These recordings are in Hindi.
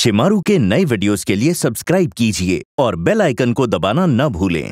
शिमारू के नए वीडियोस के लिए सब्सक्राइब कीजिए और बेल आइकन को दबाना न भूलें।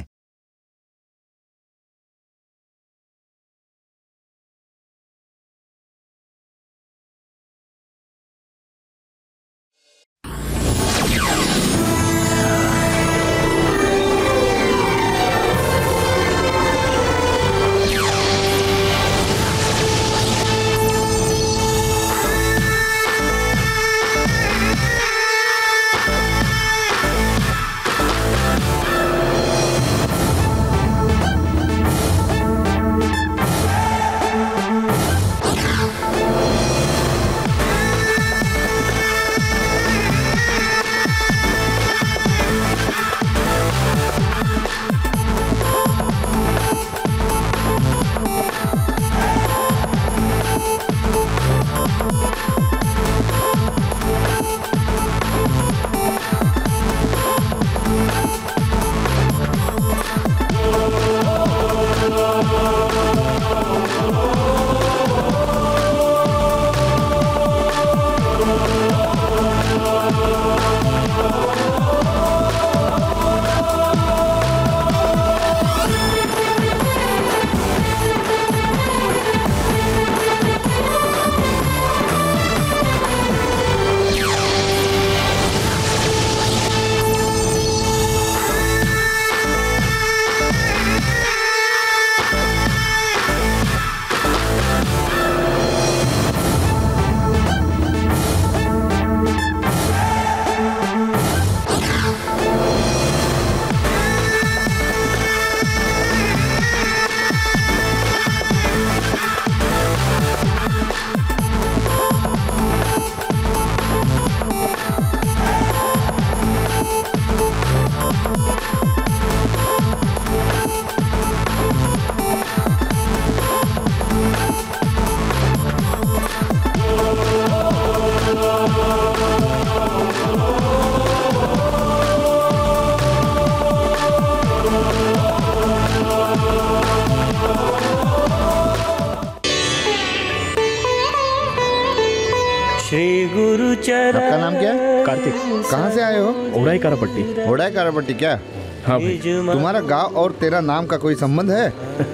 श्री गुरु चरण। आपका नाम क्या है? कार्तिक। कहाँ से आए हो? ओढ़ाई कारापट्टी। ओढ़ाई कारापट्टी क्या? हाँ भाई। तुम्हारा गांव और तेरा नाम का कोई संबंध है?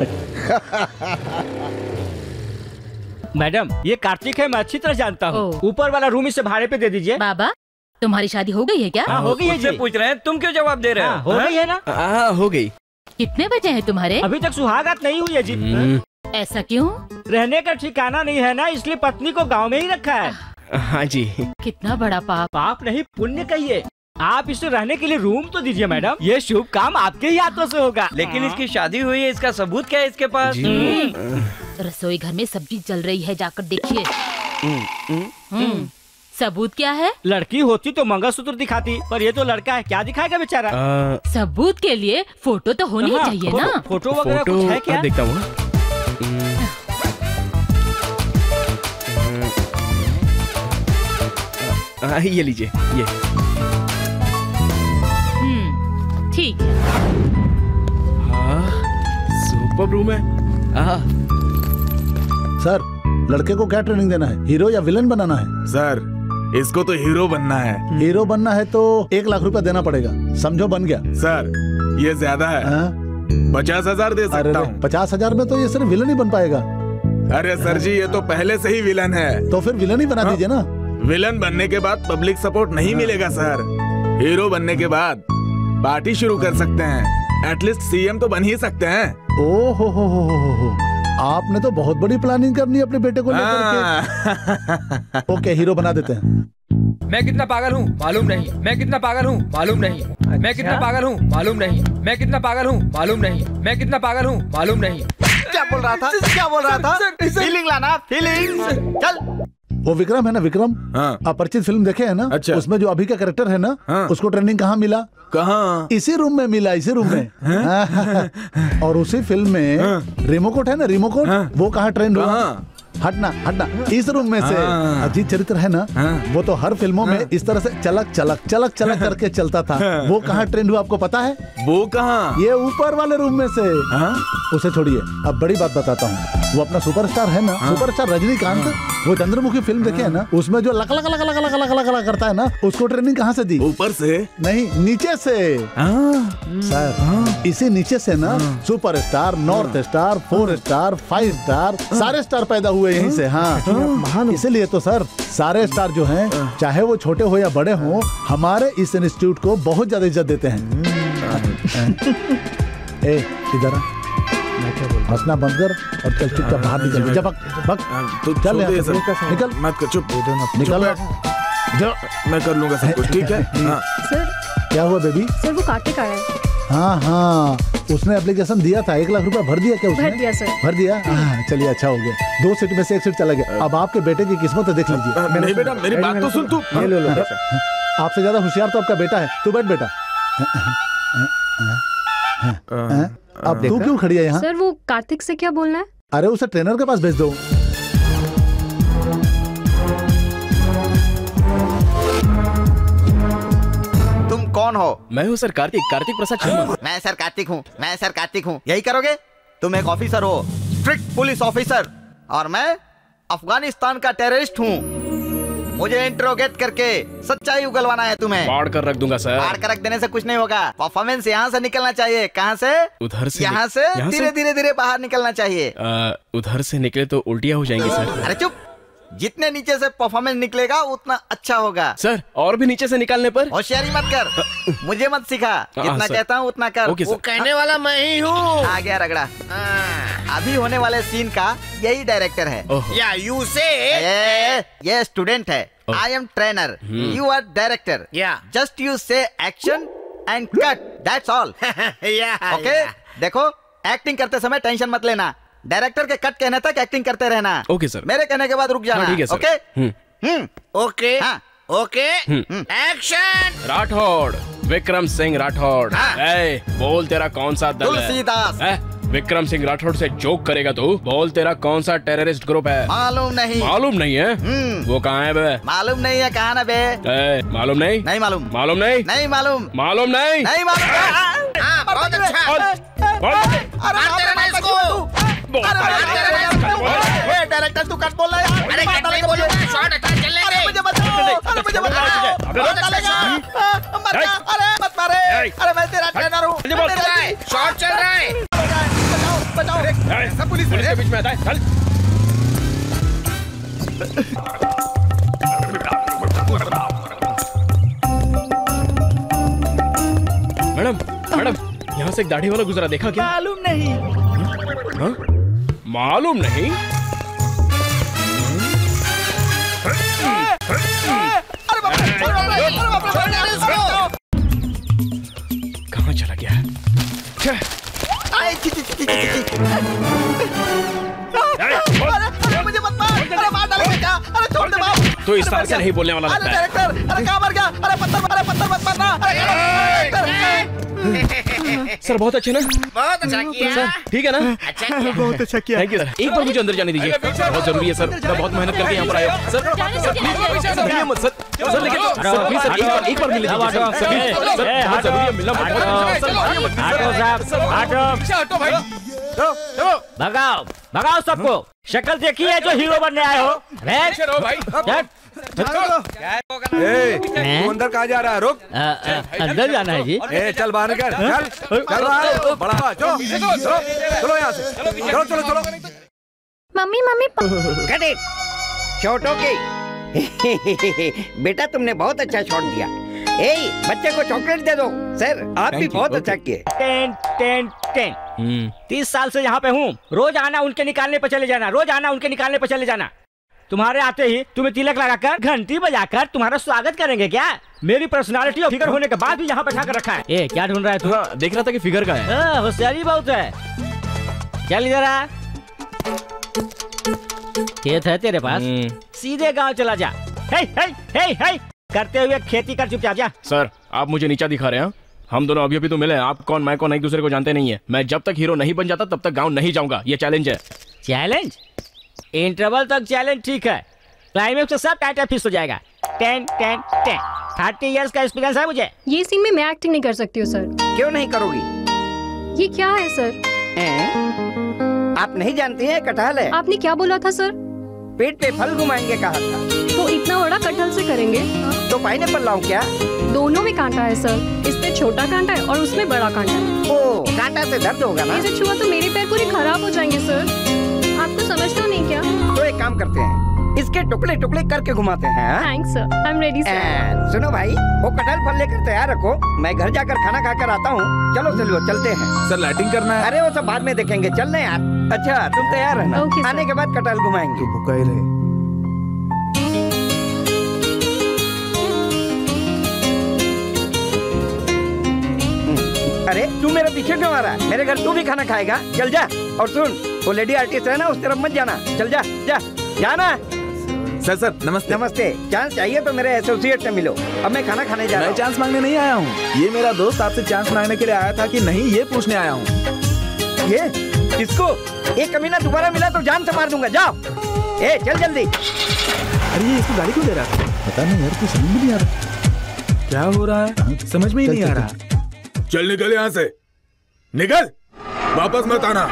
मैडम ये कार्तिक है, मैं अच्छी तरह जानता हूँ। ऊपर वाला रूम इसे भाड़े पे दे दीजिए। बाबा तुम्हारी शादी हो गई है क्या? हाँ हो गई है जी। पूछ रहे हैं, तुम क्यों जवाब दे रहे हो? हो गई है ना? हाँ हो गई। कितने बचे हैं तुम्हारे? अभी तक सुहागरात नहीं हुई है जी। ऐसा क्यों? रहने का ठिकाना नहीं है ना, इसलिए पत्नी को गांव में ही रखा है। हाँ जी। कितना बड़ा पाप। पाप नहीं पुण्य कहिए। आप इसे रहने के लिए रूम तो दीजिए मैडम, ये शुभ काम आपके ही हाथों से होगा। लेकिन इसकी शादी हुई है, इसका सबूत क्या है इसके पास? रसोई घर में सब्जी जल रही है, जाकर देखिए। सबूत क्या है? लड़की होती तो मंगलसूत्र दिखाती, पर ये तो लड़का है, क्या दिखाएगा बेचारा? सबूत के लिए फोटो तो होनी चाहिए ना। फोटो वगैरह कुछ है क्या? देखता हूँ। ये लीजिए ये। ठीक है। हाँ सुपर रूम है। सर लड़के को क्या ट्रेनिंग देना है, हीरो या विलन बनाना है? सर इसको तो हीरो बनना है। हीरो बनना है तो 1 लाख रुपया देना पड़ेगा, समझो बन गया। सर ये ज्यादा है। 50,000 दे सकता हूँ। 50,000 में तो ये सिर्फ विलन ही बन पाएगा। अरे सर जी ये तो पहले से ही विलन है। तो फिर विलन ही बना दीजिए ना। विलन बनने के बाद पब्लिक सपोर्ट नहीं मिलेगा सर। हीरो बनने के बाद पार्टी शुरू कर सकते हैं, एटलीस्ट सीएम तो बन ही सकते हैं। ओ हो, आपने तो बहुत बड़ी प्लानिंग करनी है अपने बेटे को लेकर के। ओके हीरो बना देते हैं। मैं कितना पागल हूँ मालूम नहीं, मैं कितना पागल हूँ मालूम नहीं, मैं कितना पागल हूँ मालूम नहीं, मैं कितना पागल हूँ मालूम नहीं, मैं कितना पागल हूँ मालूम नहीं। क्या बोल रहा था? क्या बोल रहा था? फीलिंग लाना, फीलिंग। चल। वो विक्रम है ना, विक्रम। हाँ। अपरिचित फिल्म देखे है ना? अच्छा। उसमें जो अभी का कैरेक्टर है ना, हाँ। उसको ट्रेनिंग कहाँ मिला? कहाँ? इसी रूम में मिला, इसी रूम में। और उसी फिल्म में रिमोकोट है ना, रिमोकोट, वो कहाँ ट्रेंड हुआ? हटना हटना इस रूम में से। अजीत चरित्र है ना, वो तो हर फिल्मों में इस तरह से चलक चलक चलक चलक करके चलता था। वो कहाँ ट्रेंड हुआ आपको पता है? वो कहाँ? ये ऊपर वाले रूम में से। उसे छोड़िए, अब बड़ी बात बताता हूँ। वो अपना सुपरस्टार है ना, सुपरस्टार रजनीकांत, वो चंद्रमुखी फिल्म देखे है ना, उसमें जो लक लक लक लक लक लक लक लक करता है ना, उसको ट्रेनिंग कहाँ से दी? ऊपर से नहीं, नीचे से। सर इसी नीचे से ना superstar, north star, 4 star, 5 star, सारे स्टार पैदा हुए यहीं से। हाँ, इसीलिए तो सर सारे स्टार जो हैं, चाहे वो छोटे हो या बड़े हो, हमारे इस इंस्टीट्यूट को बहुत ज्यादा इज्जत देते हैं। ए इधर आ, हंसना बंद कर और चल चुपचाप बाहर निकल जा। तो चल निकल, मत कर, चुप निकल। मैं कर लूंगा सब कुछ, ठीक है? सर क्या हुआ बेबी? सर वो कार्तिक आया है। हाँ, उसने एप्लीकेशन दिया था, 1 लाख रुपया भर दिया क्या उसने? भर दिया सर। भर दिया? चलिए अच्छा हो गया, 2 सीट में से 1 सीट चला गया। अब आपके बेटे की किस्मत है, देख लीजिए। नहीं बेटा, मेरी बात तो सुन तू। लो आपसे ज्यादा होशियार तो आपका बेटा है। तू बैठ बेटा। अब तू क्यों खड़ी है यहाँ? सर वो कार्तिक से क्या बोलना है? अरे उसे ट्रेनर के पास भेज दो। तुम कौन हो? मैं हूँ सर कार्तिक, कार्तिक प्रसाद शर्मा। मैं सर कार्तिक हूँ। यही करोगे? तुम एक ऑफिसर हो, स्ट्रिक्ट पुलिस ऑफिसर, और मैं अफगानिस्तान का टेररिस्ट हूँ। मुझे इंट्रोगेट करके सच्चाई उगलवाना है तुम्हें। फाड़ कर रख दूंगा सर। फाड़ कर रख देने से कुछ नहीं होगा। परफॉर्मेंस यहाँ से निकलना चाहिए। कहाँ से? उधर से। यहाँ से धीरे धीरे धीरे बाहर निकलना चाहिए। उधर से निकले तो उल्टियाँ हो जाएंगी सर। अरे चुप, जितने नीचे से परफॉर्मेंस निकलेगा उतना अच्छा होगा। सर और भी नीचे से निकालने पर? होशियारी मत कर, मुझे मत सिखा। जितना कहता हूँ उतना कर। वो कहने वाला मैं ही हूँ। आ गया रगड़ा। अभी होने वाले सीन का यही डायरेक्टर है। या यू से ये स्टूडेंट है, I am trainer, you are director. Just you say action and cut, that's all. Okay, देखो एक्टिंग करते समय टेंशन मत लेना। डायरेक्टर के कट कहने तक एक्टिंग करते रहना। Okay sir. मेरे कहने के बाद रुक जाना। ठीक है sir. Okay? Okay action. Rathore, Vikram Singh Rathore. बोल तेरा कौन सा दल है? तुलसीदास। विक्रम सिंह राठौड़ से जोक करेगा तू? बोल तेरा कौन सा टेररिस्ट ग्रुप है? मालूम नहीं। मालूम नहीं है? वो कहाँ है बे? मालूम नहीं है, कहाँ ना बे? मालूम नहीं? नहीं मालूम। मालूम नहीं? नहीं मालूम। मालूम नहीं? नहीं मालूम। बहुत अच्छा। डायरेक्टर तू कट बोल रहा है। अरे कट नहीं बोलूंगा, शॉट अच्छा चलने दे। मुझे बताओ, अरे मुझे बताओ। अरे मत मारे, अरे मैं तेरा ट्रेनर हूँ। शॉट चल रहा है। बचाओ। सब पुलिस के बीच में आता है। चल। मैडम, मैडम, यहाँ से एक दाढ़ी वाला गुजरा, देखा क्या? मालूम नहीं। हाँ? मालूम नहीं? कहाँ चला गया? मुझे मत मार, अरे मार डालेंगे क्या? अरे छोड़ दे बाप। तो इस तरह से नहीं बोलने वाला लगता है। डायरेक्टर, अरे कहाँ मर गया? अरे पत्थर मत मारना। सर बहुत अच्छे ना? बहुत अच्छा किया सर, ठीक है ना? अच्छा किया। बहुत अच्छा किया। Thank you sir. एक बार मुझे अंदर जाने दीजिए, बहुत जरूरी है सर। मैं बहुत मेहनत करके यहाँ पर आया हूँ। सर प्लीज मत सर, सर लेकिन सर प्लीज सर एक बार मिल लीजिए सर। सर बहुत जरूरी है मिलना। भगाओ भगाओ सबको। शक्ल देखी है जो हीरो बनने आए हो? अंदर कहाँ जा रहा है? रुक। अंदर जाना है जी। चल बाहर निकल, चल बाहर। बड़ा चलो यहाँ से, चलो। Mummy cut it. Shot okay. बेटा तुमने बहुत अच्छा शॉट दिया। बच्चे को चॉकलेट दे दो। सर आप भी बहुत अच्छा किए। 30 साल से यहाँ पे हूँ। रोज आना उनके निकालने पे चले जाना, रोज आना उनके निकालने पे चले जाना। तुम्हारे आते ही तुम्हें तिलक लगाकर घंटी बजाकर तुम्हारा स्वागत करेंगे क्या? मेरी पर्सनालिटी और फिगर होने के बाद भी यहाँ बैठा कर रखा है। क्या ढूंढ रहा है तू? देख रहा था कि फिगर का है। होशियारी बहुत है। चल इधर आ। खेत है तेरे पास? सीधे गांव चला जा। हे करते हुए खेती कर, चुपचाप जा। सर आप मुझे नीचा दिखा रहे हैं? हम दोनों अभी तो मिले। आप कौन मैं कौन एक दूसरे को जानते नहीं है। मैं जब तक हीरो नहीं बन जाता तब तक गांव नहीं जाऊंगा। ये चैलेंज है। चैलेंज? इंटरवल तक चैलेंज ठीक है, क्लाइमेक्स से सब टाटा फिक्स हो जाएगा। 10 10 10 30 इयर्स का एक्सपीरियंस है मुझे। ये सीन में मैं एक्टिंग नहीं कर सकती हूँ सर। क्यों नहीं करोगी? ये क्या है सर? आप नहीं जानती हैं कटहल है। आपने क्या बोला था सर? पेट पे फल घुमाएंगे कहा था। तो इतना बड़ा कटहल से करेंगे? तो पाइनएप्पल लाऊं क्या? दोनों में कांटा है सर, इसमें छोटा कांटा है और उसमें बड़ा कांटा है। ओ, कांटा से दर्द होगा ना? इसे छुआ तो मेरे पैर पूरे खराब हो जाएंगे सर। आपको समझते हो नहीं क्या? तो एक काम करते हैं, इसके टुकड़े टुकड़े करके घुमाते हैं। Thanks sir, I am ready sir. सुनो भाई, वो कटहल फल लेकर तैयार रखो, मैं घर जाकर खाना खाकर आता हूँ। चलो चलो चलते हैं। सर लाइटिंग करना है। अरे वो सब बाद में देखेंगे, चल रहे यार। अच्छा तुम तैयार रहना, आने के बाद कटहल घुमाएंगे। भूखा ही रहे। अरे तू मेरे पीछे क्यों आ रहा है? मेरे घर तू भी खाना खाएगा, चल जा। और सुन, वो लेडी आर्टिस्ट है ना, उस तरफ मत जाना, चल जा जा जाना। सर सर नमस्ते। नमस्ते। चांस चाहिए तो मेरे एसोसिएट से मिलो, अब मैं खाना खाने जा रहा हूँ। मैं चांस मांगने नहीं आया हूँ, ये मेरा दोस्त आपसे चांस मांगने के लिए आया था कि नहीं, ये पूछने आया हूँ। ये किसको? एक कमीना दोबारा मिला तो जान से मार दूंगा, जाओ। ए चल जल्दी। अरे ये इसको गाड़ी क्यों दे रहा था? पता नहीं यार, कुछ समझ में नहीं आ रहा क्या हो रहा है, समझ में ही नहीं आ रहा। चल निकल यहाँ से, निकल, वापस मत आना।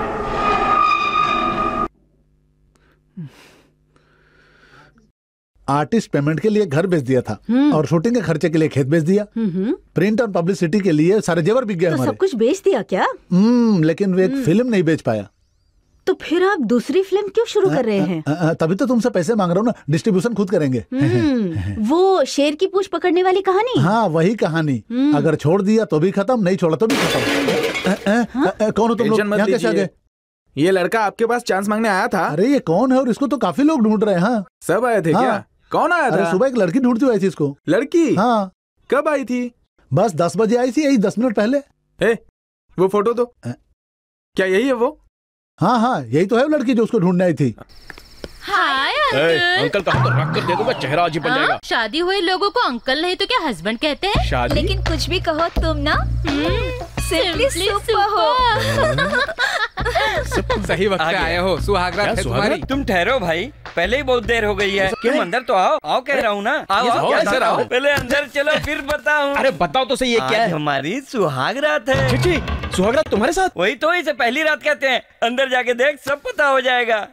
आर्टिस्ट पेमेंट के लिए घर बेच दिया था और शूटिंग के खर्चे के लिए खेत बेच दिया। प्रिंट और पब्लिसिटी के लिए सारे जेवर बिक गए तो हमारे। सब कुछ बेच दिया क्या? लेकिन वो एक फिल्म नहीं बेच पाया। तो फिर आप दूसरी फिल्म क्यों शुरू कर रहे हैं? तभी तो तुमसे पैसे मांग रहा हूँ ना, डिस्ट्रीब्यूशन खुद करेंगे। वो शेर की पूंछ पकड़ने वाली कहानी? हाँ वही कहानी। अगर छोड़ दिया तो भी खत्म, नहीं छोड़ा तो भी खत्म। कौन हो तुम लोग? यहाँ कैसे आ गए? ये लड़का आपके पास चांस मांगने आया था। अरे ये कौन है और इसको तो काफी लोग ढूंढ रहे हैं। हाँ सब आए थे क्या? कौन आया था? सुबह एक लड़की ढूंढती हुई आई थी इसको। लड़की? हाँ। कब आई थी? बस 10 बजे आई थी, यही 10 मिनट पहले। वो फोटो तो क्या यही है वो? हाँ हाँ यही तो है वो लड़की जो उसको ढूंढने आई थी। हाय अंकल कहा तो रख कर दे दूंगा, चेहरा अजीब बन जाएगा। शादी हुए लोगों को अंकल नहीं तो क्या हस्बैंड कहते हैं? शादी? लेकिन कुछ भी कहो तुम ना सिंपली सुपर हो। सही वक्त पे आए हो, सुहागरात है तुम्हारी। तुम ठहरो भाई, पहले ही बहुत देर हो गई है। तुम अंदर तो आओ, आओ कह रहा हूँ ना। आओ अंदर आओ। पहले अंदर चलो फिर बताऊँ। अरे बताओ तो सही, ये क्या है? हमारी सुहागरात है। सुहागरात तुम्हारे साथ? वही तो, इसे पहली रात कहते हैं। अंदर जाके देख, सब पता हो जाएगा।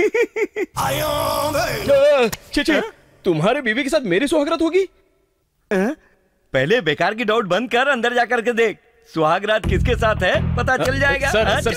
चीची, तुम्हारे बीवी के साथ मेरी सुहागरात होगी? पहले बेकार की डाउट बंद कर, अंदर जाकर के देख सुहागरात किसके साथ है, पता चल जाएगा।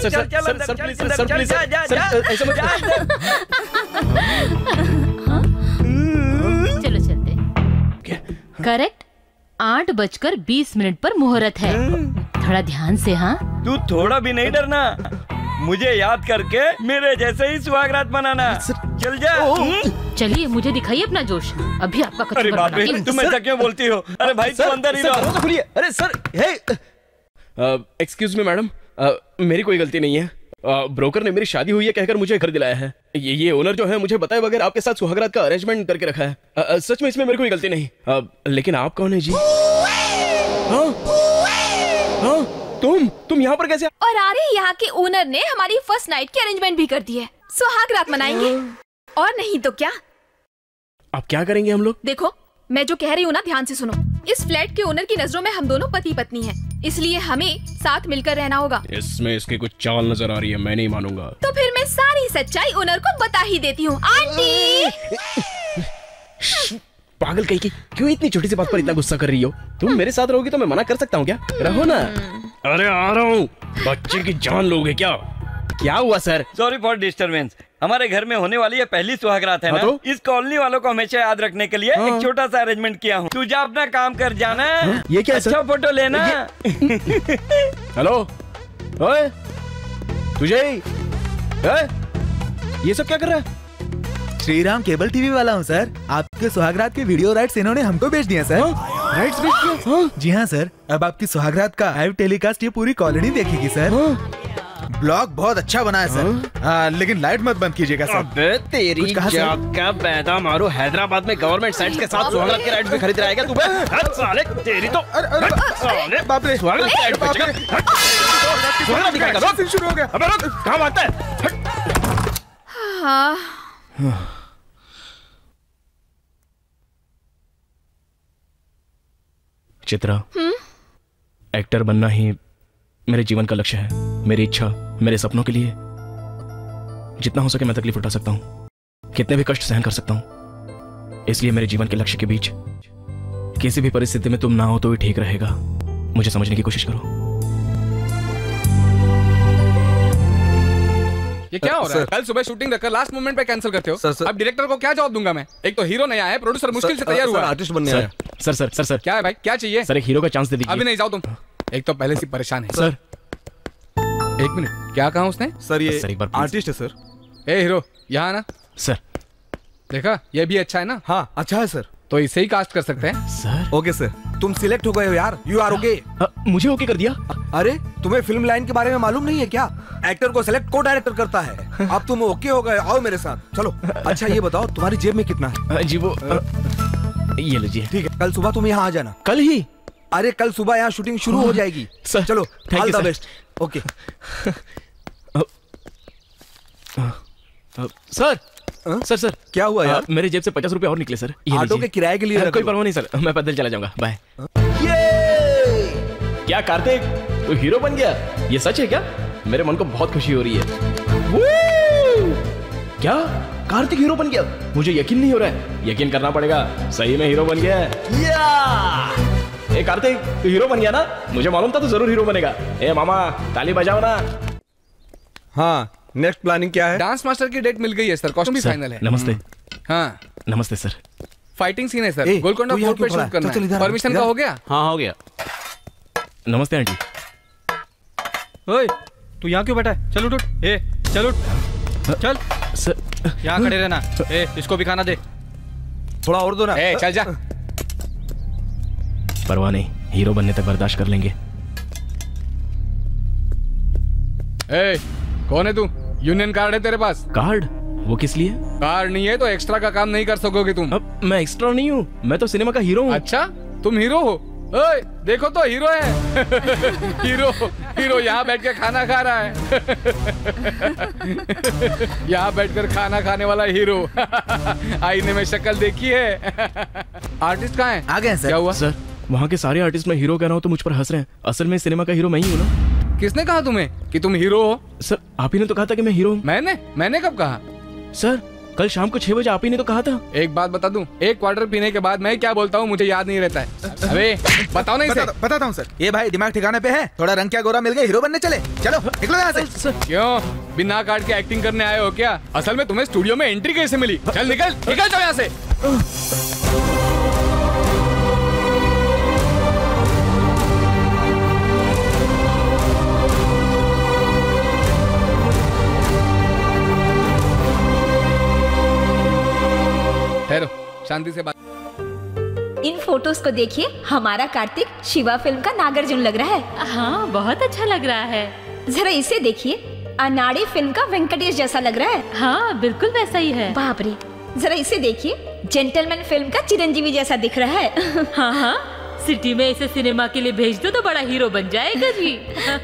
चलो चलते। करेक्ट 8:20 पर मुहूर्त है, थोड़ा ध्यान से। हाँ तू थोड़ा भी नहीं डरना, मुझे याद करके मेरे जैसे ही सुहागरात मनाना। चल जा। चलिए मुझे दिखाइए अपना जोश, अभी आपका अरे बाप रे, तुम ऐसा क्यों बोलती हो? अरे भाई तुम अंदर ही रहो। अरे सर, एक्सक्यूज मी मैडम, मेरी कोई गलती नहीं है। ब्रोकर ने मेरी शादी हुई है कहकर मुझे घर दिलाया है। ये ओनर जो है मुझे बताए बगैर आपके साथ सुहागरात का अरेंजमेंट करके रखा है। सच में इसमें मेरी कोई गलती नहीं। लेकिन आप कौन है जी? हाँ हाँ तुम यहाँ पर कैसे? और अरे यहाँ के ओनर ने हमारी फर्स्ट नाइट की अरेंजमेंट भी कर दी है, सुहागरात मनाएंगे। और नहीं तो क्या। आप क्या करेंगे हम लोग? देखो मैं जो कह रही हूँ ना ध्यान से सुनो। इस फ्लैट के ओनर की नजरों में हम दोनों पति पत्नी हैं, इसलिए हमें साथ मिलकर रहना होगा। इसमें इसकी कुछ चाल नजर आ रही है, मैं नहीं मानूंगा। तो फिर मैं सारी सच्चाई ओनर को बता ही देती हूँ। आंटी पागल कहीं की, क्यों इतनी छोटी सी बात पर इतना गुस्सा कर रही हो? तुम मेरे साथ रहोगी तो मैं मना कर सकता हूँ क्या? रहो ना। अरे आ रहा हूँ। बच्चे की जान लोगे क्या? क्या हुआ सर? Sorry for disturbance. हमारे घर में होने वाली ये पहली सुहागरात है ना, तो? इस कॉलोनी वालों को हमेशा याद रखने के लिए एक छोटा सा अरेंजमेंट किया हूँ। तू जा अपना काम कर जाना। ये क्या? अच्छा फोटो लेना। हेलो ओए तुझे ये सब क्या कर रहा है? श्रीराम केबल टीवी वाला हूँ सर। आपके सुहागरात के वीडियो राइट्स इन्होंने हमको बेच दिया सर। राइट्स बेच दिया? जी हाँ सर, अब आपकी सुहागरात का लाइव टेलीकास्ट ये पूरी कॉलोनी देखेगी सर। ब्लॉग बहुत अच्छा बना है सर। लेकिन लाइट मत बंद कीजिएगा सर। अबे तेरी का पैदा मारो, हैदराबाद में गवर्नमेंट साइट्स के साथ सुहागरात के राइट्स भी खरीद रहा है क्या तू? साले तेरी तो साले बाप रे, सुहागरात के राइट्स बेचेगा? सुहागरात दिखाएगा? रोक, शुरू हो गया। अबे रोक, कहाँ भागता है? हाँ। चित्रा, एक्टर बनना ही मेरे जीवन का लक्ष्य है। मेरी इच्छा, मेरे सपनों के लिए जितना हो सके मैं तकलीफ उठा सकता हूँ, कितने भी कष्ट सहन कर सकता हूँ। इसलिए मेरे जीवन के लक्ष्य के बीच किसी भी परिस्थिति में तुम ना हो तो ही ठीक रहेगा। मुझे समझने की कोशिश करो। ये क्या हो रहा है? कल सुबह शूटिंग रखकर लास्ट मोमेंट पे कैंसिल करते हो। अब डायरेक्टर को क्या जवाब दूंगा मैं? एक तो हीरो नया है, प्रोड्यूसर मुश्किल से तैयार हुआ है, आर्टिस्ट बनने आया। सर सर सर सर क्या है भाई, क्या चाहिए? सर एक हीरो का चांस दे दीजिए। अभी नहीं, जाओ तुम। एक तो पहले से परेशान है। सर एक मिनट, क्या कहा उसने? सर ये आर्टिस्ट है सर। ए हीरो, यहाँ ना। सर देखा, ये भी अच्छा है ना? हाँ अच्छा है सर। तो इसे ही कास्ट कर सकते हैं। सर ओके सर, तुम सिलेक्ट हो गए हो यार। You are okay. मुझे ओके कर दिया? अरे तुम्हें फिल्म लाइन के बारे में मालूम नहीं है क्या? एक्टर को सिलेक्ट को डायरेक्टर करता है। अब तुम ओके हो गए, आओ मेरे साथ चलो। अच्छा ये बताओ तुम्हारी जेब में कितना है? जी वो ये लीजिए। ठीक है, कल सुबह तुम यहाँ आ जाना। कल ही? अरे कल सुबह यहाँ शूटिंग शुरू हो जाएगी। सर चलो, all the best. Okay sir. Sir sir क्या हुआ यार? मेरे जेब से 50 रुपए और निकले सर। ये ऑटो के किराए के लिए कोई परवाह नहीं सर, मैं पैदल चला जाऊंगा। बाय। क्या कार्तिक, तू हीरो बन गया? ये सच है क्या? मेरे मन को बहुत खुशी हो रही है। क्या कार्तिक हीरो बन गया? मुझे यकीन नहीं हो रहा है। यकीन करना पड़ेगा, सही में हीरो बन गया है। ए कार्तिक, तू हीरो बन गया ना? मुझे मालूम था तू जरूर हीरो बनेगा। ए मामा, ताली बजाओ ना। हाँ, नेक्स्ट प्लानिंग क्या है? डांस मास्टर की डेट मिल गई है सर, कॉस्ट्यूम भी फाइनल है। नमस्ते। हाँ नमस्ते सर। फाइटिंग सीन है सर, गोलकोंडा फोर्ट पे शूट करना है। परमिशन का हो गया? हाँ हो गया। नमस्ते आंटी। ओए, तू यहाँ क्यों बैठा है? चल उठ। ए चल उठ, चल। सर यहाँ खड़े रहना। ए इसको भी खाना दे। थोड़ा और दो ना। ए चल जा। परवाह नहीं, हीरो बनने तक बर्दाश्त कर लेंगे। ए कौन है तू? यूनियन कार्ड है तेरे पास? कार्ड? वो किस लिए? कार्ड नहीं है तो एक्स्ट्रा का काम नहीं कर सकोगे तुम। अब मैं एक्स्ट्रा नहीं हूँ, मैं तो सिनेमा का हीरो हूँ। अच्छा तुम हीरो हो? ओए देखो तो हीरो है। हीरो हीरो यहाँ बैठ के खाना खा रहा है। यहाँ बैठकर खाना खाने वाला हीरो। आईने में शक्ल देखी है। आर्टिस्ट कहाँ है? आ गए सर। क्या हुआ? सर वहाँ के सारे आर्टिस्ट मैं हीरो कह रहा हूँ तो मुझ पर हंस रहे हैं। असल में सिनेमा का हीरो मैं ही हूँ ना। किसने कहा तुम्हें कि तुम हीरो हो? सर आप ही ने तो कहा था कि मैं हीरो हूँ। मैंने कब कहा? सर कल शाम को 6 बजे आप ही ने तो कहा था। एक बात बता दूं, एक क्वार्टर पीने के बाद मैं क्या बोलता हूँ मुझे याद नहीं रहता है। अबे बताओ ना इसे। बताता हूँ सर। ये भाई दिमाग ठिकाने पे है, थोड़ा रंग क्या गोरा मिल गया, हीरो बनने चले। चलो निकलो यहाँ से। क्यों बिना कार्ड के एक्टिंग करने आए हो क्या? असल में तुम्हें स्टूडियो में एंट्री कैसे मिली? चल निकल जाओ यहाँ से। शांति से बात। इन फोटोज को देखिए, हमारा कार्तिक शिवा फिल्म का नागार्जुन लग रहा है। हाँ बहुत अच्छा लग रहा है। जरा इसे देखिए, अनाड़ी फिल्म का वेंकटेश जैसा लग रहा है। हाँ बिल्कुल वैसा ही है। बाप रे, जरा इसे देखिए, जेंटलमैन फिल्म का चिरंजीवी जैसा दिख रहा है। हाँ हाँ, सिटी में इसे सिनेमा के लिए भेज दो तो बड़ा हीरो बन जाएगा जी।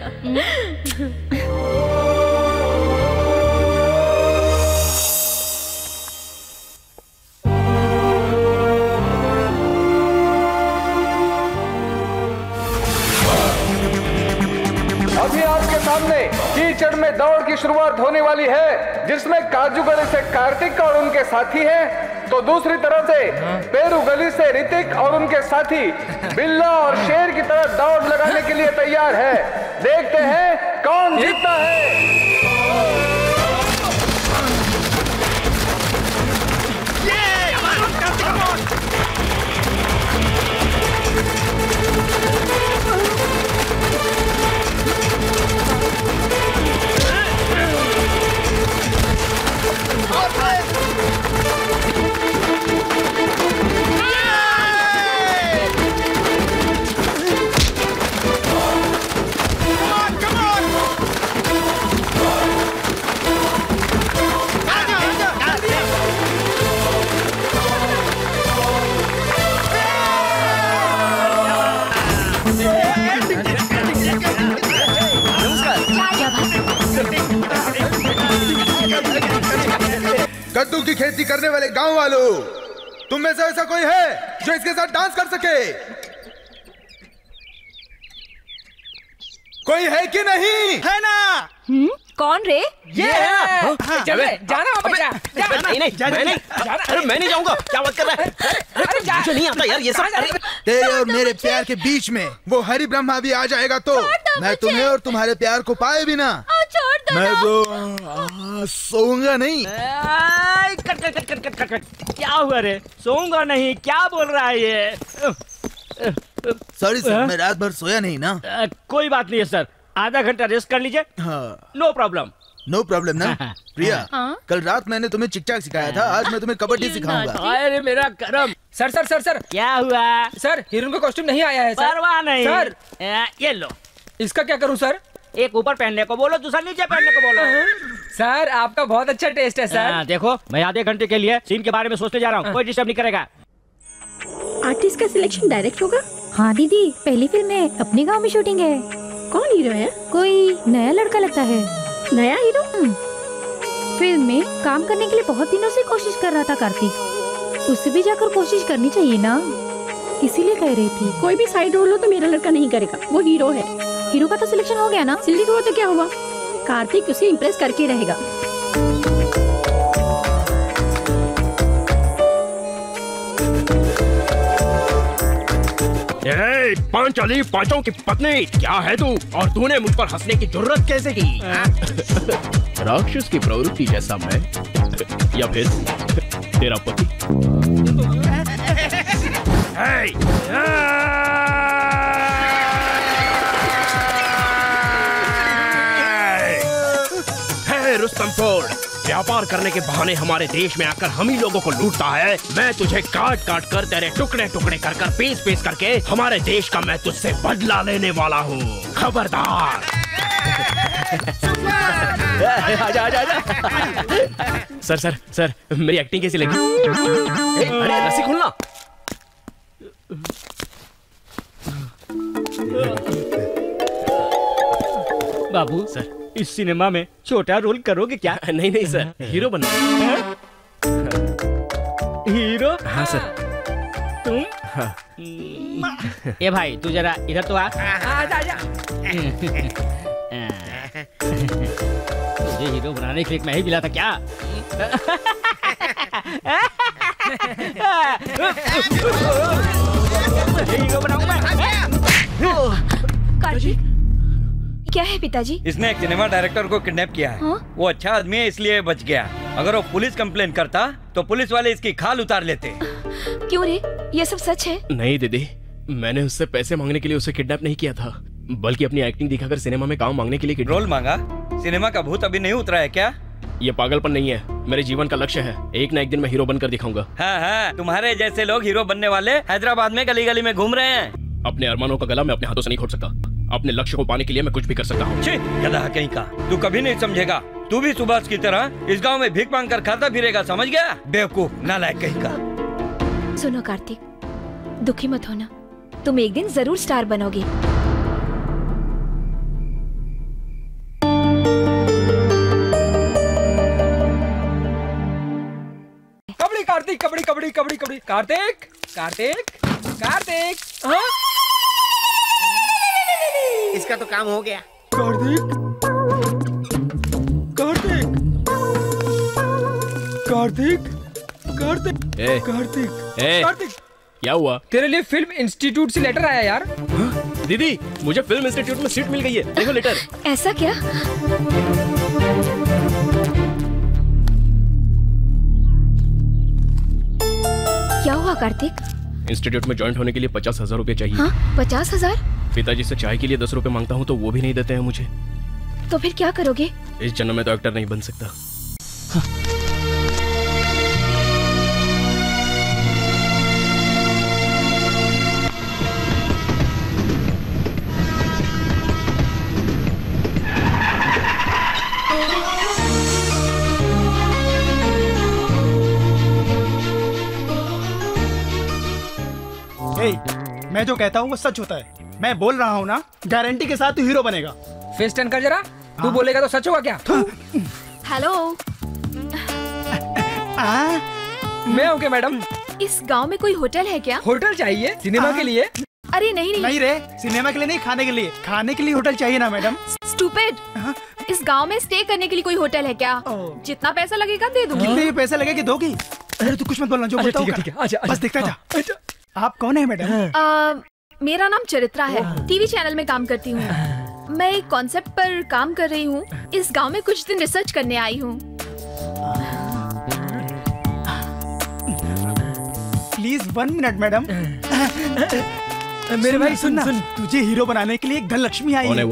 अभी आपके सामने कीचड़ में दौड़ की शुरुआत होने वाली है, जिसमें काजू गली से कार्तिक और उनके साथी हैं, तो दूसरी तरफ से पेरू गली से ऋतिक और उनके साथी बिल्ला और शेर की तरह दौड़ लगाने के लिए तैयार है। देखते हैं कौन जीतता है। कद्दू की खेती करने वाले गांव वालों, तुम में से ऐसा कोई है जो इसके साथ डांस कर सके? कोई है कि नहीं? है ना? कौन रे? ये हाँ, चले जाना बेटा। अरे मैं नहीं जाऊंगा। क्या बात कर रहा है? मुझे नहीं आता यार ये सब। तेरे और मेरे प्यार के बीच में वो हरि ब्रह्मा भी आ जाएगा तो मैं तुम्हें और तुम्हारे प्यार को पाए बिना मैं तो सोऊंगा नहीं। Cut cut cut cut cut cut. क्या हुआ रे? सोऊंगा नहीं? क्या बोल रहा है ये? सॉरी सर, मैं रात भर सोया नहीं ना। कोई बात नहीं है सर, आधा घंटा रेस्ट कर लीजिए। हाँ। No problem. नो प्रॉब्लम ना। प्रिया, कल रात मैंने तुम्हें चिकचाक सिखाया था, आज मैं तुम्हें कबड्डी सिखाऊंगा। अरे मेरा करम। सर सर सर सर क्या हुआ? सर हीरोइन का कॉस्ट्यूम नहीं आया है सर। परवाह नहीं सर। ये लो। इसका क्या करूं सर? एक ऊपर पहनने को बोलो, दूसरा नीचे पहनने को बोलो। सर आपका बहुत अच्छा टेस्ट है सर। देखो मैं आधे घंटे के लिए सीन के बारे में सोचने जा रहा हूँ, कोई डिस्टर्ब नहीं करेगा। आर्टिस्ट का सिलेक्शन डायरेक्ट होगा? हाँ दीदी, पहली फिल्म है, अपने गांव में शूटिंग है। कौन हीरो है? कोई नया लड़का लगता है। नया हीरो? फिल्म में काम करने के लिए बहुत दिनों से कोशिश कर रहा था कार्तिक, उससे भी जाकर कोशिश करनी चाहिए ना, इसीलिए कह रही थी। कोई भी साइड रोल हो तो मेरा लड़का नहीं करेगा, वो हीरो है। हीरो का तो सिलेक्शन हो गया ना। सिलेक्ट हुआ तो क्या हुआ, कार्तिक उसे इम्प्रेस करके रहेगा। पांचाली पांचों की पत्नी क्या है तू, और तूने मुझ पर हंसने की जरूरत कैसे की? राक्षस की प्रवृत्ति जैसा मैं या फिर तेरा पति? रुस्तम फोर्ड, व्यापार करने के बहाने हमारे देश में आकर हम ही लोगों को लूटता है। मैं तुझे काट काट कर तेरे टुकड़े टुकड़े कर कर पीस पीस करके हमारे देश का मैं तुझसे बदला लेने वाला हूँ। खबरदार। आजा आजा आजा। सर सर सर, मेरी एक्टिंग कैसी लगी? अरे रस्सी खोलना। बाबू सर, इस सिनेमा में छोटा रोल करोगे क्या? नहीं नहीं सर, हीरो बनना। हीरो? हाँ सर। तुम? हाँ। ये भाई तू जरा इधर तो आ। आजा। तुझे हीरो बनाने के लिए मैं ही मिला था क्या? हीरो बनाऊंगा। कार्तिक, क्या है पिताजी? इसने एक सिनेमा डायरेक्टर को किडनैप किया है। हाँ? वो अच्छा आदमी है इसलिए बच गया। अगर वो पुलिस कंप्लेन करता तो पुलिस वाले इसकी खाल उतार लेते। क्यों रे, ये सब सच है? नहीं दीदी, मैंने उससे पैसे मांगने के लिए उसे किडनैप नहीं किया था, बल्कि अपनी एक्टिंग दिखाकर सिनेमा में काम मांगने के लिए रोल मांगा। सिनेमा का भूत अभी नहीं उतरा है क्या? ये पागलपन नहीं है, मेरे जीवन का लक्ष्य है। एक ना एक दिन मैं हीरो बनकर दिखाऊंगा। हाँ, तुम्हारे जैसे लोग हीरो बनने वाले हैदराबाद में गली गली में घूम रहे हैं। अपने अरमानों का गला मैं अपने हाथों से नहीं खोल सकता। अपने लक्ष्य को पाने के लिए मैं कुछ भी कर सकता हूँ। गधा कहीं का, तू कभी नहीं समझेगा। तू भी सुभाष की तरह इस गांव में भीख मांग कर खाता फिरेगा, समझ गया? बेवकूफ, नालायक कहीं का। सुनो कार्तिक, दुखी मत होना, तुम एक दिन जरूर स्टार बनोगे। कबड्डी कार्तिक, कबड्डी कबड्डी कबड्डी कबड्डी। कार्तिक कार्तिक कार्तिक। हाँ? इसका तो काम हो गया। कार्तिक कार्तिक कार्तिक कार्तिक कार्तिक कार्तिक, क्या हुआ? तेरे लिए फिल्म इंस्टीट्यूट से लेटर आया यार। दीदी, मुझे फिल्म इंस्टीट्यूट में सीट मिल गई है, देखो लेटर। ऐसा क्या? क्या हुआ कार्तिक? इंस्टीट्यूट में ज्वाइन होने के लिए 50,000 रुपए चाहिए। हाँ, 50,000? पिताजी से चाय के लिए 10 रुपए मांगता हूँ तो वो भी नहीं देते हैं मुझे। तो फिर क्या करोगे? इस जन्म में तो एक्टर नहीं बन सकता। मैं जो कहता हूँ वो सच होता है। मैं बोल रहा हूँ ना, गारंटी के साथ तू हीरो बनेगा। फेस टर्न कर जरा। तू बोलेगा तो सच होगा क्या? हेलो, मैं हूँ क्या मैडम? इस गांव में कोई होटल है क्या? होटल चाहिए सिनेमा के लिए? अरे नहीं नहीं नहीं रे, सिनेमा के लिए नहीं, खाने के लिए। खाने के लिए होटल चाहिए ना मैडम। स्टूपिड। इस गांव में स्टे करने के लिए कोई होटल है क्या? जितना पैसा लगेगा दे दूंगी। कितने भी पैसे लगेगी दोगी? अरे तू कुछ मत बोलना, जो बोलता हूँ बस देखता जा। आप कौन है मैडम? मेरा नाम चरित्रा है, टीवी चैनल में काम करती हूँ। मैं एक कॉन्सेप्ट पर काम कर रही हूँ। इस गांव में कुछ दिन रिसर्च करने आई हूँ। Please 1 minute madam. मेरे भाई सुन, तुझे हीरो बनाने के लिए एक धनलक्ष्मी आई है। वो?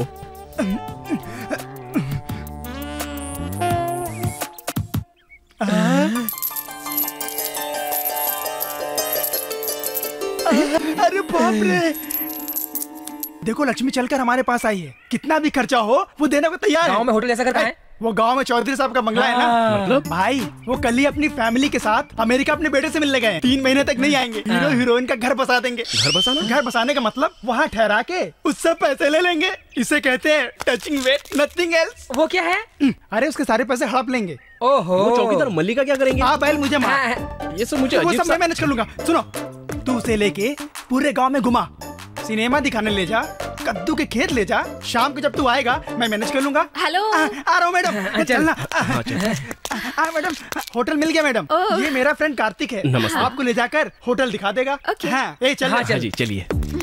अरे बाप रे, देखो लक्ष्मी चलकर हमारे पास आई है। कितना भी खर्चा हो वो देने को तैयार है। गांव में होटल ऐसा करता है? वो गांव में चौधरी साहब का बंगला है ना। मतलब भाई वो कल ही अपनी फैमिली के साथ अमेरिका अपने बेटे से मिलने गए। 3 महीने तक नहीं आएंगे। हीरो हीरोइन का घर बसा देंगे। घर बसाना? घर बसाने का मतलब वहाँ ठहरा के उससे पैसे ले लेंगे। इसे कहते हैं टचिंग वेट, नथिंग एल्स। वो क्या है? अरे उसके सारे पैसे हड़प लेंगे। ओहो। वो चौकीदार मल्लिका क्या करेंगे? हाँ बैल मुझे मार। ये सब मुझे वो अजीब सब मैं मैनेज कर लूंगा। सुनो, तू उसे लेके पूरे गांव में घुमा, सिनेमा दिखाने ले जा, कद्दू के खेत ले जा। शाम को जब तू आएगा मैं मैनेज कर लूंगा। हेलो। आ रहा हूँ मैडम, चलना। मैडम होटल मिल गया मैडम। ये मेरा फ्रेंड कार्तिक है। नमस्ते। आपको ले जाकर होटल दिखा देगा। हाँ, ए चल। हाँ जी चलिए।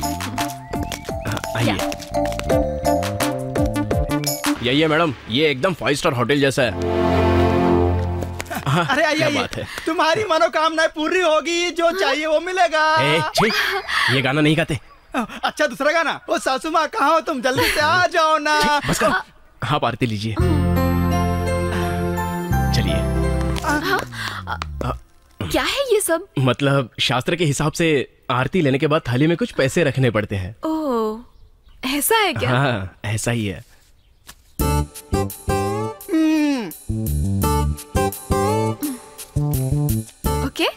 आइए। यही है मैडम, ये एकदम 5 स्टार होटल जैसा है। अरे आइए, तुम्हारी मनोकामनाएं पूरी होगी, जो चाहिए वो मिलेगा। ये गाना नहीं गाते। अच्छा दूसरा गाना। ओ सासू माँ कहाँ हो तुम, जल्दी से आ जाओ ना। बस कर। हाँ आरती लीजिए। चलिए। क्या है ये सब? मतलब शास्त्र के हिसाब से आरती लेने के बाद थाली में कुछ पैसे रखने पड़ते हैं। ओह, ऐसा है क्या? हाँ ऐसा ही है। ओके।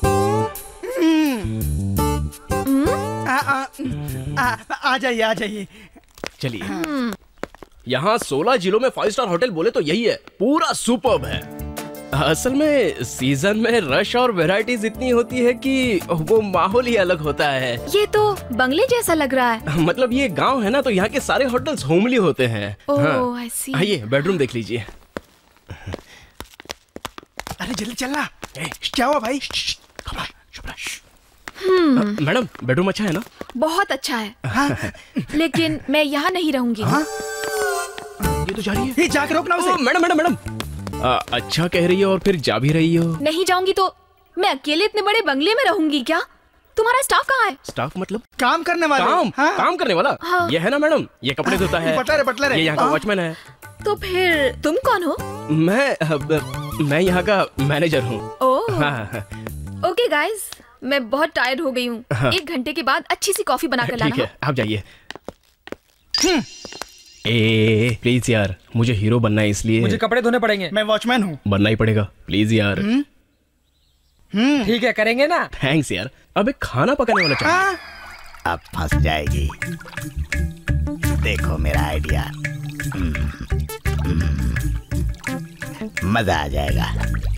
आ जाइए आ जाइए। चलिए। यहाँ 16 जिलों में 5 स्टार होटल बोले तो यही है। पूरा सुपर्ब है। असल में सीजन में रश और वैरायटीज इतनी होती है कि वो माहौल ही अलग होता है। ये तो बंगले जैसा लग रहा है। मतलब ये गांव है ना, तो यहाँ के सारे होटल्स होमली होते हैं। Oh, I see। आइए बेडरूम देख लीजिए। अरे जल्दी चलना। क्या हुआ भाई? मैडम बेडरूम अच्छा है ना? बहुत अच्छा है। हाँ? लेकिन मैं यहाँ नहीं रहूंगी। हाँ? ये तो जा रही है। ये जाकर रोकना उसे। मैडम अच्छा कह रही हो और फिर जा भी रही हो। नहीं जाऊंगी तो मैं अकेले इतने बड़े बंगले में रहूंगी क्या? तुम्हारा स्टाफ कहाँ है? स्टाफ मतलब? काम करने वाला। काम करने वाला। हाँ। ये है ना मैडम, ये कपड़े धोता है। बटलर है। ये यहाँ का वॉचमैन है। तो फिर तुम कौन हो? मैं यहाँ का मैनेजर हूँ। ओके गाइस, मैं बहुत टायर्ड हो गई हूँ। 1 घंटे के बाद अच्छी सी कॉफी बना कर लाना। ठीक है, आप जाइए। प्लीज यार, मुझे हीरो बनना है, इसलिए मुझे कपड़े धोने पड़ेंगे। मैं वॉचमैन हूँ। बनना ही पड़ेगा, प्लीज यार। ठीक है, करेंगे ना। थैंक्स यार। अब एक खाना पकाने वाला चाहिए। अब फंस जाएगी। देखो मेरा आइडिया, मजा आ जाएगा।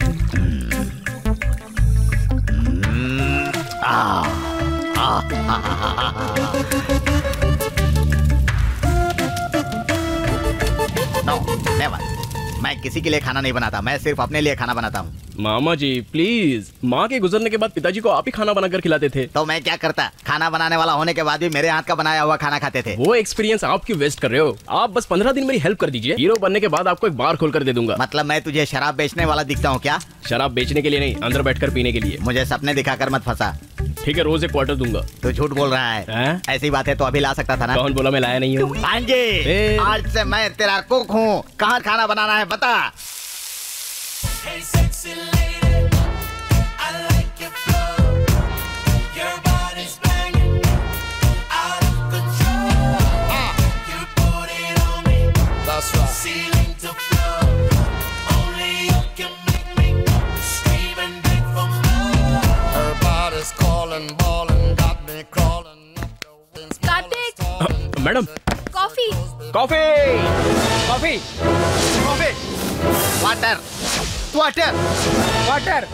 No, never. मैं किसी के लिए खाना नहीं बनाता, मैं सिर्फ अपने लिए खाना बनाता हूँ। मामा जी प्लीज, माँ के गुजरने के बाद पिताजी को आप ही खाना बनाकर खिलाते थे। तो मैं क्या करता? खाना बनाने वाला होने के बाद भी मेरे हाथ का बनाया हुआ खाना खाते थे। वो एक्सपीरियंस आप क्यों वेस्ट कर रहे हो? आप बस 15 दिन मेरी हेल्प कर दीजिए, हीरो बनने के बाद आपको एक बार खोल कर दे दूंगा। मतलब मैं तुझे शराब बेचने वाला दिखता हूँ क्या? शराब बेचने के लिए नहीं, अंदर बैठकर पीने के लिए। मुझे सपने दिखाकर मत फंसा। ठीक है, रोज एक क्वार्टर दूंगा। तो झूठ बोल रहा है। ऐसी बात है तो अभी ला सकता था ना। कौन बोला मैं लाया नहीं हूँ? भांजे, आज से मैं तेरा कुक हूँ। कहाँ खाना बनाना है बता। Hey sexy lady, I like your flow. Your body's banging, out of control. You put it on me, that's right. Ceiling to floor, only you can make me scream and beg for more. Her body's calling, balling, got me crawling up the winds. Karthik, madam coffee. Coffee, coffee, water. Water water.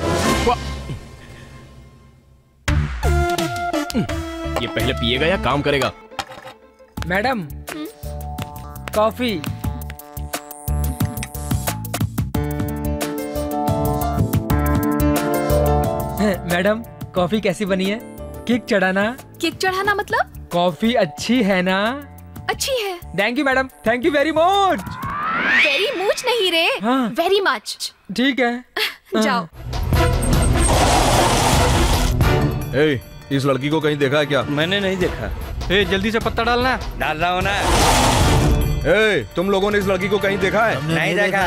ये पहले पिएगा या काम करेगा? Madam coffee. मैडम कॉफी कैसी बनी है? किक चढ़ाना। किक चढ़ाना मतलब? कॉफी अच्छी है ना? अच्छी है। Thank you madam, thank you very much. Very much नहीं रे, वेरी मच। ठीक है जाओ। ए, इस लड़की को कहीं देखा है क्या? मैंने नहीं देखा। ए, जल्दी से पत्ता डालना। डाल रहा हूँ ना। ए, तुम लोगों ने इस लड़की को कहीं देखा है? नहीं देखा।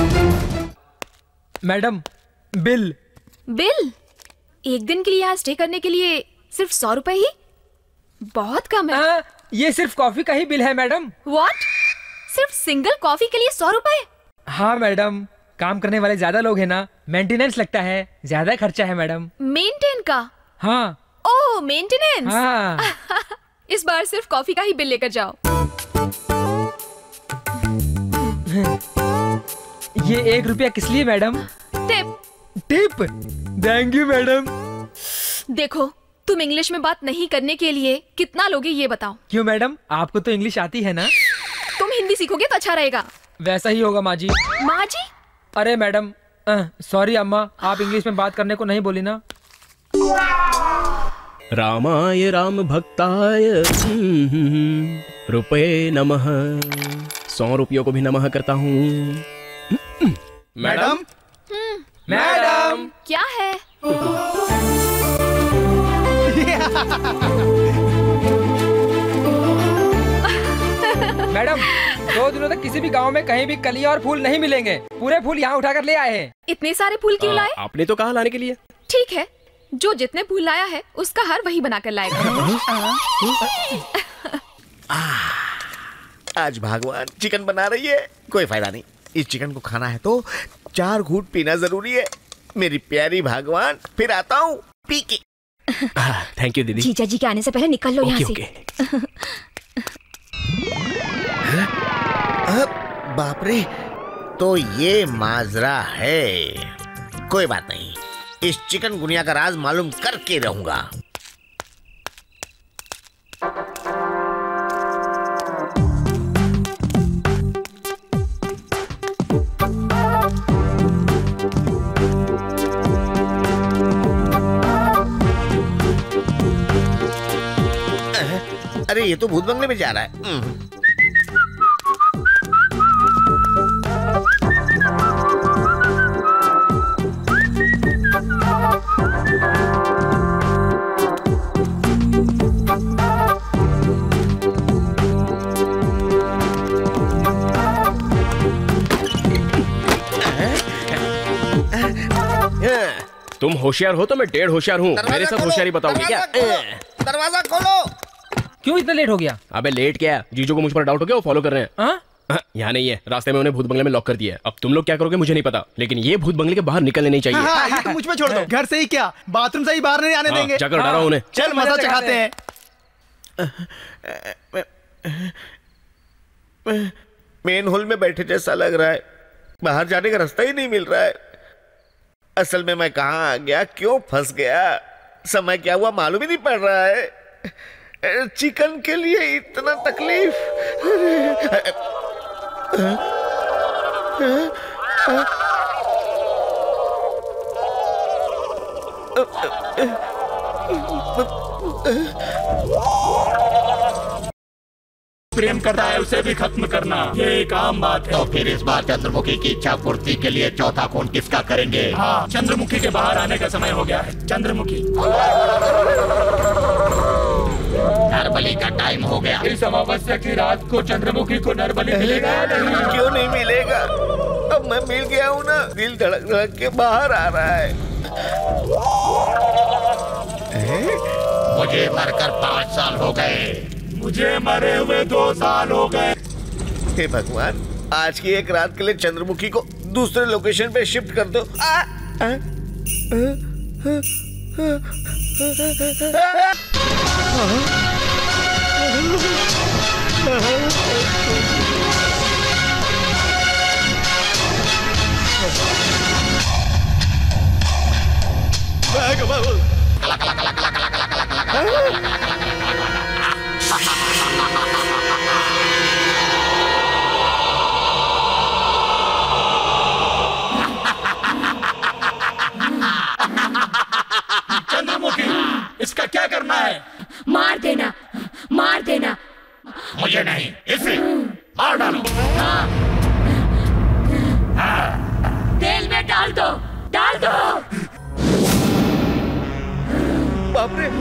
Madam bill. बिल? एक दिन के लिए यहाँ स्टे करने के लिए सिर्फ 100 रुपए ही? बहुत कम है। ये सिर्फ कॉफी का ही बिल है मैडम। व्हाट? सिर्फ सिंगल कॉफी के लिए 100 रुपए? हाँ मैडम, काम करने वाले ज्यादा लोग हैं ना, मेंटेनेंस लगता है, ज्यादा खर्चा है मैडम। मेंटेन का? हाँ। Oh maintenance. हाँ। इस बार सिर्फ कॉफी का ही बिल लेकर जाओ। ये 1 रुपया किस लिए madam? Tip. Tip? Thank you madam. देखो, तुम इंग्लिश में बात नहीं करने के लिए कितना लोगे ये बताओ। क्यों मैडम, आपको तो इंग्लिश आती है ना? तुम हिंदी सीखोगे तो अच्छा रहेगा। वैसा ही होगा माँ जी। माँ जी? अरे मैडम सॉरी अम्मा, आप इंग्लिश में बात करने को नहीं बोली ना। रामाय राम भक्ताय रुपये नमः। 100 रुपयों को भी नमः करता हूँ। मैडम मैडम क्या है? मैडम 2 दिनों तक किसी भी गांव में कहीं भी कलियां और फूल नहीं मिलेंगे। पूरे फूल यहाँ उठाकर ले आए हैं। इतने सारे फूल क्यों लाए? आपने तो कहा लाने के लिए। ठीक है, जो जितने फूल लाया है उसका हर वही बनाकर लाएगा। आज भगवान चिकन बना रही है, कोई फायदा नहीं। इस चिकन को खाना है तो 4 घूंट पीना जरूरी है। मेरी प्यारी भगवान, फिर आता हूँ पी के। थैंक यू दीदी। जीजा जी के आने से पहले निकल लो यहाँ से। बाप रे, तो ये माजरा है। कोई बात नहीं, इस चिकन गुनिया का राज मालूम करके रहूंगा। अरे ये तो भूत बंगले में जा रहा है। तुम होशियार हो तो मैं 1.5 होशियार हूँ। मेरे साथ होशियारी बताओगे क्या? दरवाजा खोलो। क्यों इतना लेट हो गया? अबे लेट क्या, जीजू को मुझ पर डाउट हो गया, वो फॉलो कर रहे हैं। यहाँ नहीं है, रास्ते में उन्हें भूत बंगले में लॉक कर दिया है। अब तुम लोग क्या करोगे मुझे नहीं पता, लेकिन ये भूत बंगले के बाहर निकलने नहीं चाहिए। हाँ, ये तो मुझ पे छोड़ दो। घर से ही क्या, बाथरूम से ही बाहर नहीं आने देंगे। चक्कर उठा रहा हूँ उन्हें। चल मजा चखाते हैं। मेन हॉल में बैठे जैसा लग रहा है, बाहर जाने का रास्ता ही नहीं मिल रहा है। असल में मैं कहाँ आ गया, क्यों फंस गया, समय क्या हुआ मालूम ही नहीं पड़ रहा है। चिकन के लिए इतना तकलीफ। प्रेम करता है उसे भी खत्म करना ये एक आम बात है। तो फिर इस बार चंद्रमुखी की इच्छा पूर्ति के लिए चौथा खून किसका करेंगे? हाँ, चंद्रमुखी के बाहर आने का समय हो गया है। चंद्रमुखी, नरबली का टाइम हो गया। इस अमावस्या की रात को चंद्रमुखी को नरबली मिलेगा नहीं? क्यों नहीं मिलेगा? अब मैं मिल गया हूँ ना, दिल धड़क धड़क के बाहर आ रहा है। मुझे मरकर 5 साल हो गए, मुझे मरे हुए 2 साल हो गए। हे भगवान, आज की एक रात के लिए चंद्रमुखी को दूसरे लोकेशन पे शिफ्ट कर दो। चंद्रमुखी, इसका क्या करना है? मार देना, मार देना। मुझे नहीं, इसे मार डालो। तेल में डाल दो, डाल दो। बाप रे।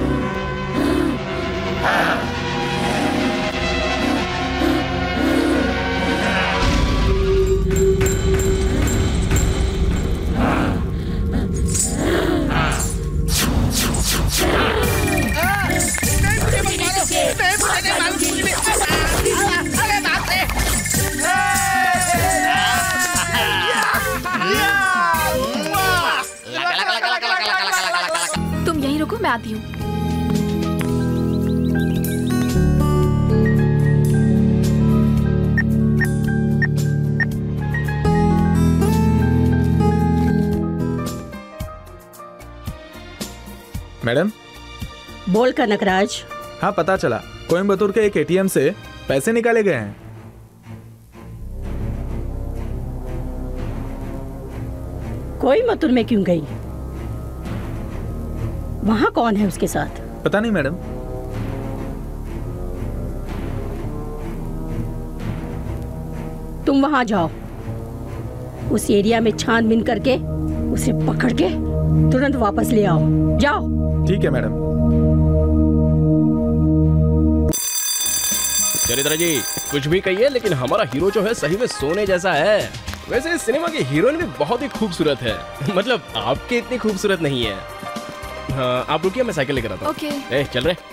तुम यहीं रुको, मैं आती हूँ। मैडम। बोल कनकराज। हाँ पता चला, कोयम्बतूर के एक एटीएम से पैसे निकाले गए हैं। कोयम्बतूर में क्यों गई? वहाँ कौन है उसके साथ? पता नहीं मैडम। तुम वहाँ जाओ, उस एरिया में छानबीन करके उसे पकड़ के तुरंत वापस ले आओ। जाओ। ठीक है मैडम। चरित्रा जी कुछ भी कहिए, लेकिन हमारा हीरो जो है सही में सोने जैसा है। वैसे इस सिनेमा की हीरोइन भी बहुत ही खूबसूरत है। मतलब आपके इतनी खूबसूरत नहीं है। हाँ आप रुकिए, मैं साइकिल लेकर आता हूँ। ओके। चल रहे।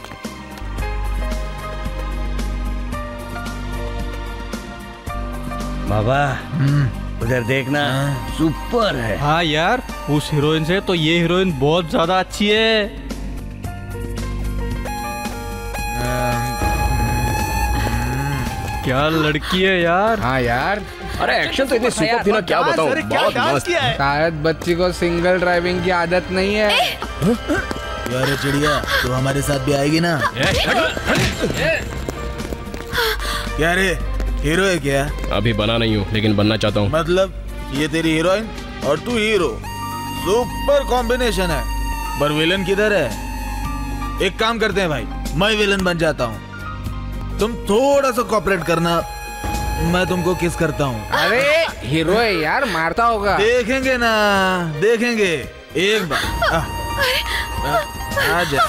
बाबा उधर देखना, सुपर है। हाँ यार, उस हीरोइन से तो ये हीरोइन बहुत ज्यादा अच्छी है। क्या लड़की है यार। हाँ यार। अरे एक्शन तो इतनी सुपर थी ना, क्या बताऊं। बहुत मस्त। शायद बच्ची को सिंगल ड्राइविंग की आदत नहीं है। यार चिड़िया, तू हमारे साथ भी आएगी ना? क्या रे, हीरो है क्या? अभी बना नहीं हूँ, लेकिन बनना चाहता हूँ। मतलब ये तेरी हीरोइन और तू हीरो, सुपर कॉम्बिनेशन है। पर विलन किधर है? एक काम करते हैं भाई, मैं विलन बन जाता हूँ, तुम थोड़ा सा कोऑपरेट करना, मैं तुमको किस करता हूँ। अरे हीरो है यार, मारता होगा। देखेंगे ना, देखेंगे एक बार। आ जा।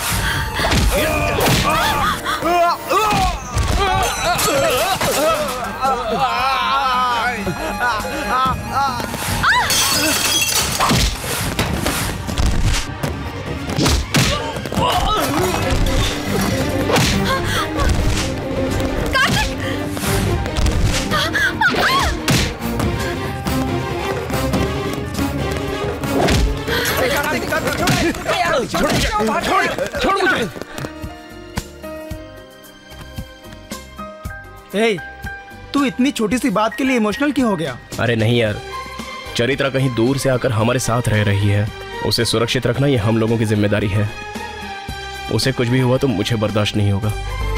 ए, तू इतनी छोटी सी बात के लिए इमोशनल क्यों हो गया? अरे नहीं यार, चरित्रा कहीं दूर से आकर हमारे साथ रह रही है, उसे सुरक्षित रखना ये हम लोगों की जिम्मेदारी है। उसे कुछ भी हुआ तो मुझे बर्दाश्त नहीं होगा।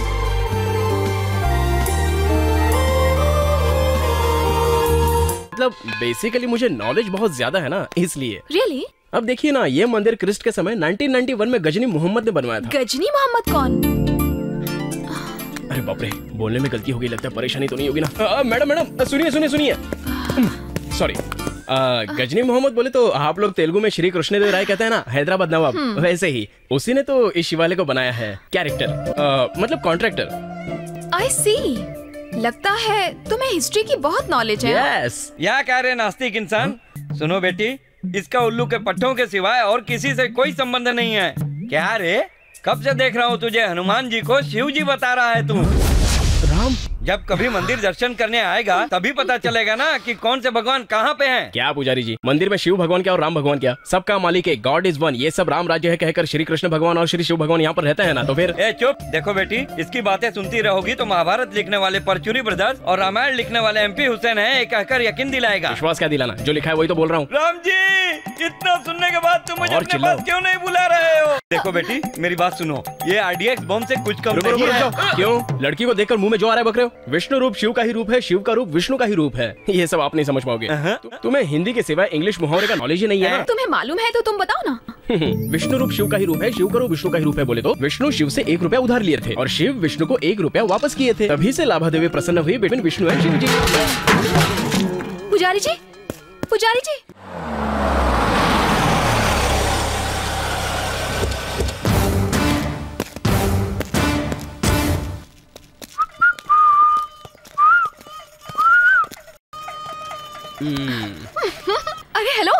मतलब बेसिकली मुझे नॉलेज बहुत ज्यादा है ना, इसलिए। Really? अब देखिए ना, ये मंदिर क्रिस्ट के समय 1991 में गजनी मोहम्मद ने बनवाया था। गजनी मोहम्मद कौन? अरे बाप रे, बोलने में गलती हो गई, लगता है परेशानी तो नहीं होगी ना। मैडम मैडम सुनिए सुनिए सुनिए, सॉरी। गजनी मोहम्मद बोले तो आप लोग तेलुगु में श्री कृष्णदेव राय कहते हैं ना, हैदराबाद नवाब, वैसे ही उसी ने तो इस शिवालय को बनाया है। कैरेक्टर मतलब कॉन्ट्रैक्टर। I see. लगता है तुम्हें हिस्ट्री की बहुत नॉलेज है। Yes. या कह रहे नास्तिक इंसान। सुनो बेटी, इसका उल्लू के पट्टों के सिवाय और किसी से कोई संबंध नहीं है। क्या रे, कब से देख रहा हूँ तुझे हनुमान जी को शिव जी बता रहा है तू। राम, जब कभी मंदिर दर्शन करने आएगा तभी पता चलेगा ना कि कौन से भगवान कहाँ पे हैं। क्या पुजारी जी, मंदिर में शिव भगवान क्या और राम भगवान क्या, सबका मालिक है, गॉड इज वन। ये सब राम राज्य है कहकर श्री कृष्ण भगवान और श्री शिव भगवान यहाँ पर रहते हैं ना, तो फिर। ए चुप, देखो बेटी, इसकी बातें सुनती रहोगी तो महाभारत लिखने वाले परचुरी ब्रदर्स और रामायण लिखने वाले MP हुसैन है कहकर यकीन दिलाएगा। विश्वास क्या दिलाना, जो लिखा है वही तो बोल रहा हूँ। राम जी इतना सुनने के बाद तुम मुझे और अपने चिल्लाओ। पास क्यों नहीं बुला रहे हो? देखो बेटी, मेरी बात सुनो, ये RDX बम से कुछ कम रुको, नहीं रुको, है। रुको। क्यों? लड़की को देखकर मुंह में जो आ रहा है बक रहे हो? विष्णु रूप शिव का ही रूप है, शिव का रूप विष्णु का ही रूप है। ये सब आप नहीं समझ पाओगे। तुम्हें हिंदी के सिवाय इंग्लिश मुहावरे का नॉलेज ही नहीं है ना। तुम्हें मालूम है तो तुम बताओ ना। विष्णु रूप शिव का ही रूप है, शिव का रूप विष्णु का ही रूप है बोले तो विष्णु शिव से 1 रुपया उधार लिए थे और शिव विष्णु को 1 रुपया वापस किए थे। तभी से लाभा देवी प्रसन्न हुई बिटवीन विष्णु एंड शिव जी। पुजारी जी, पुजारी जी। अरे हेलो।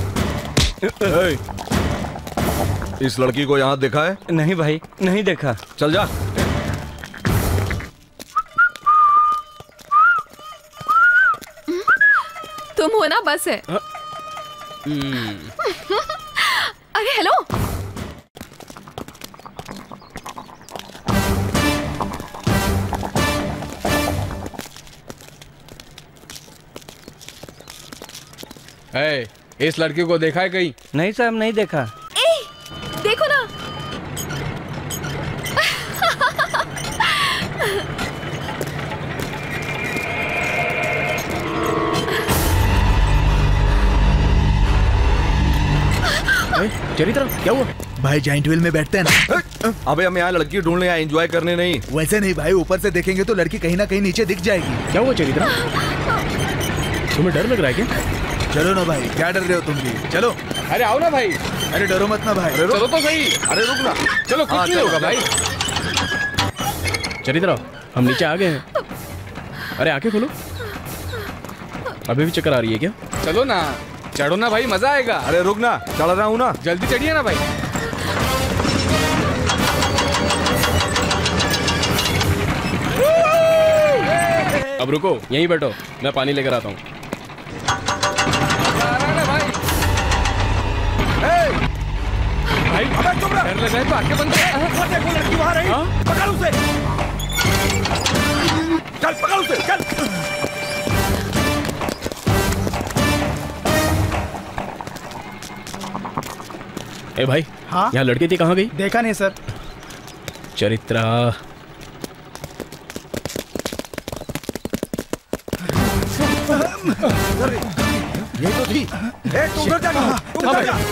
इस लड़की को यहाँ देखा है? नहीं भाई, नहीं देखा। चल जा। तुम हो ना बस है। अरे हेलो। इस लड़की को देखा है कहीं? नहीं साहब, नहीं देखा। देखो ना। चरित्र क्या हुआ? भाई जॉइंट व्हील में बैठते हैं ना। अबे हम यहाँ लड़की ढूंढने आए, एंजॉय करने नहीं। वैसे नहीं भाई, ऊपर से देखेंगे तो लड़की कहीं ना कहीं नीचे दिख जाएगी। क्या हुआ चरित्र? तुम्हें डर लग रहा है क्या? चलो ना भाई, क्या डर रहे हो तुम भी? चलो। अरे आओ ना भाई। अरे डरो मत ना भाई। चलो तो सही। अरे रुक ना। चलो, कुछ नहीं होगा भाई। चरित्र हम नीचे आ गए हैं। अरे आंखें खोलो। अभी भी चक्कर आ रही है क्या? चलो ना, चढ़ो ना भाई, मजा आएगा। अरे रुक ना, चढ़ रहा हूँ ना। जल्दी चढ़िए ना भाई। अब रुको, यहीं बैठो, मैं पानी लेकर आता हूँ। भाई डर लग रहा है तो आंखें बंद कर। देखो लड़की वहाँ रही। पकड़ उसे। चल पकड़ उसे, चल। ए भाई, हाँ? यहाँ लड़की थी, कहाँ गई? देखा नहीं सर। चरित्रा। ये तो थी। तू उधर जा, तू उधर जा।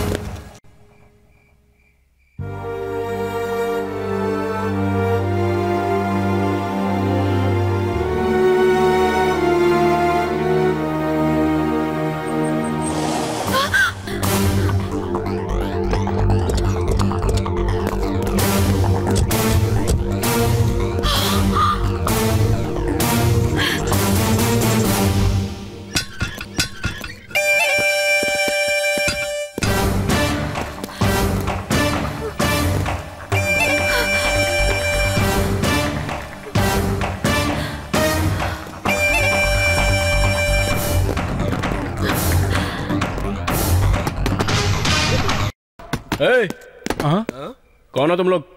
कौन हो तुम लोग?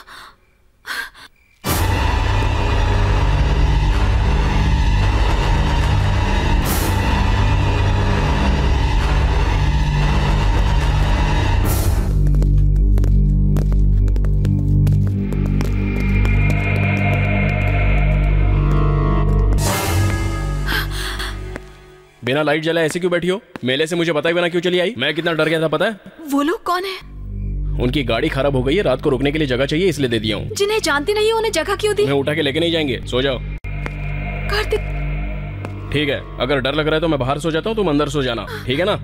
बिना लाइट जलाए ऐसे क्यों बैठी हो? मेले से मुझे बताए बिना क्यों चली आई? मैं कितना डर गया था पता है? वो लोग कौन है? उनकी गाड़ी खराब हो गई है, रात को रुकने के लिए जगह चाहिए इसलिए दे दिया हूँ। जिन्हें जानती नहीं हो उन्हें जगह क्यों दी? मैं उठा के लेके नहीं जाएंगे, सो जाओ। कार्तिक। ठीक है, अगर डर लग रहा है तो मैं बाहर सो जाता हूँ, तुम अंदर सो जाना, ठीक है ना?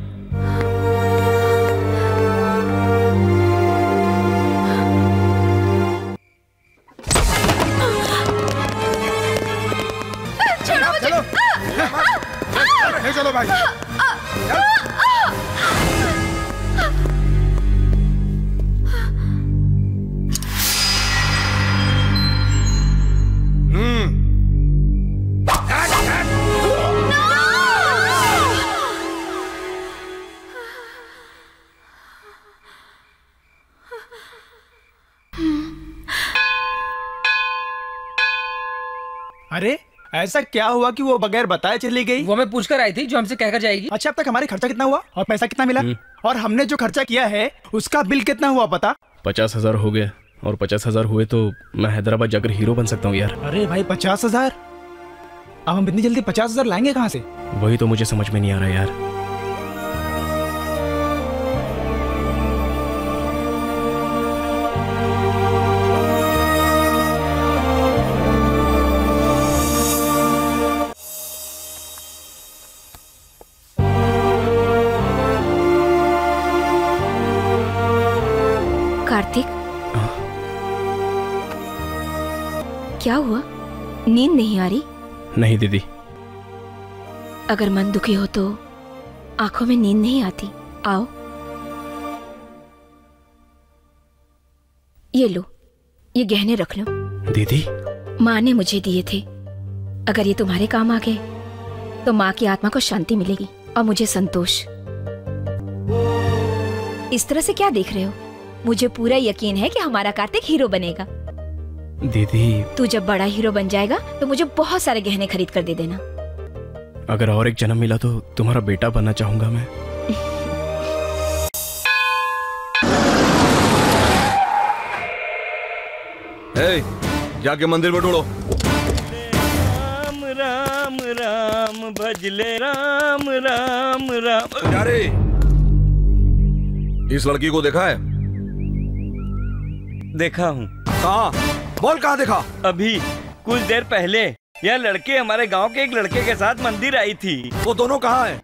चलो चलो भाई। अरे ऐसा क्या हुआ कि वो बगैर बताए चली गई? वो मैं पूछ कर आई थी जो हमसे कहकर जाएगी। अच्छा, अब तक हमारे खर्चा कितना हुआ और पैसा कितना मिला? और हमने जो खर्चा किया है उसका बिल कितना हुआ पता? 50,000 हो गए, और 50,000 हुए तो मैं हैदराबाद जाकर हीरो बन सकता हूँ यार। अरे भाई 50,000? अब हम इतनी जल्दी 50,000 लाएंगे कहाँ से? वही तो मुझे समझ में नहीं आ रहा यार। कार्तिक, क्या हुआ? नींद नहीं आ रही? नहीं दीदी। अगर मन दुखी हो तो आंखों में नींद नहीं आती। आओ, ये लो, ये गहने रख लो। दीदी, माँ ने मुझे दिए थे। अगर ये तुम्हारे काम आ गए तो माँ की आत्मा को शांति मिलेगी और मुझे संतोष। इस तरह से क्या देख रहे हो? मुझे पूरा यकीन है कि हमारा कार्तिक हीरो बनेगा। दीदी, तू जब बड़ा हीरो बन जाएगा तो मुझे बहुत सारे गहने खरीद कर दे देना। अगर और एक जन्म मिला तो तुम्हारा बेटा बनना चाहूंगा मैं। जाके मंदिर में ढूंढो। राम राम राम भजले राम राम राम। यारे, इस लड़की को देखा है? देखा हूँ। कहाँ? बोल, कहाँ देखा? अभी कुछ देर पहले यह लड़के हमारे गांव के एक लड़के के साथ मंदिर आई थी। वो दोनों कहाँ हैं?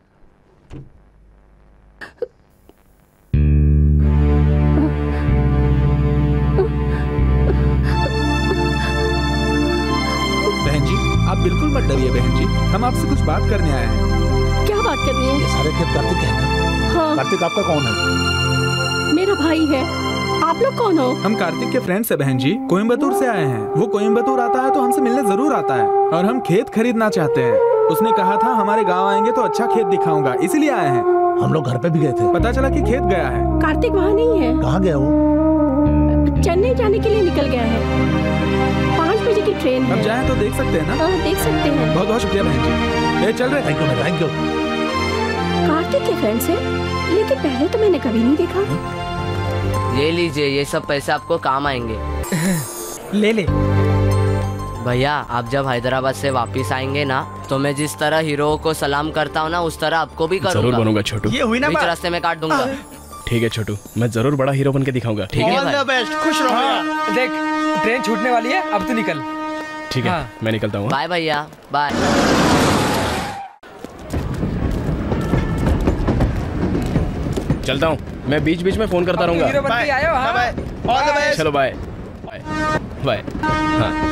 बहन जी, आप बिल्कुल मत डरिए बहन जी, हम आपसे कुछ बात करने आए हैं। क्या बात करनी है? ये सारे खेत कार्तिक के हैं ना? हाँ। कार्तिक आपका कौन है? मेरा भाई है। आप लोग कौन हो? हम कार्तिक के फ्रेंड्स हैं बहन जी, कोयम्बतूर से आए हैं। वो कोयम्बतूर आता है तो हमसे मिलने जरूर आता है, और हम खेत खरीदना चाहते हैं। उसने कहा था हमारे गांव आएंगे तो अच्छा खेत दिखाऊंगा, इसीलिए आए हैं। हम लोग घर पे भी गए थे, पता चला कि खेत गया है। कार्तिक वहाँ नहीं है। कहाँ गया वो? चेन्नई जाने के लिए निकल गया है। 5 बजे की ट्रेन है। अब जाए तो देख सकते हैं ना? हाँ, देख सकते हैं। बहुत बहुत शुक्रिया बहन जी। चल रहे। Thank you. कार्तिक के फ्रेंड्स है, लेकिन पहले तो मैंने कभी नहीं देखा। ये लीजिए, ये सब पैसे आपको काम आएंगे। ले ले। भैया, आप जब हैदराबाद से वापस आएंगे ना, तो मैं जिस तरह हीरो को सलाम करता हूँ ना, उस तरह आपको भी करूँगा। जरूर बनूंगा छोटू। ये हुई ना बीच बात? रास्ते में काट दूंगा। ठीक है छोटू, मैं जरूर बड़ा हीरो बन के दिखाऊंगा। ठीक है भाई? बेस्ट, खुश रहो। हाँ, देख ट्रेन छूटने वाली है, अब तू निकल। ठीक है, मैं निकलता हूँ। बाय भैया, बाय। चलता हूँ, मैं बीच बीच में फोन करता रहूंगा। हीरो बन के आयो। हाँ, बाय। चलो बाय बाय। हाँ।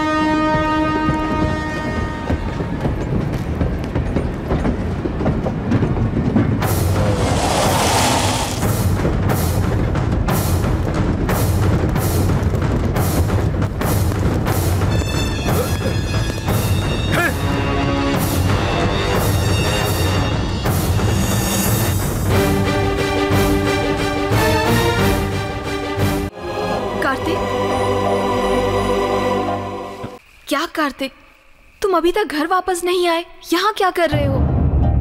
क्या कार्तिक, तुम अभी तक घर वापस नहीं आए? यहाँ क्या कर रहे हो?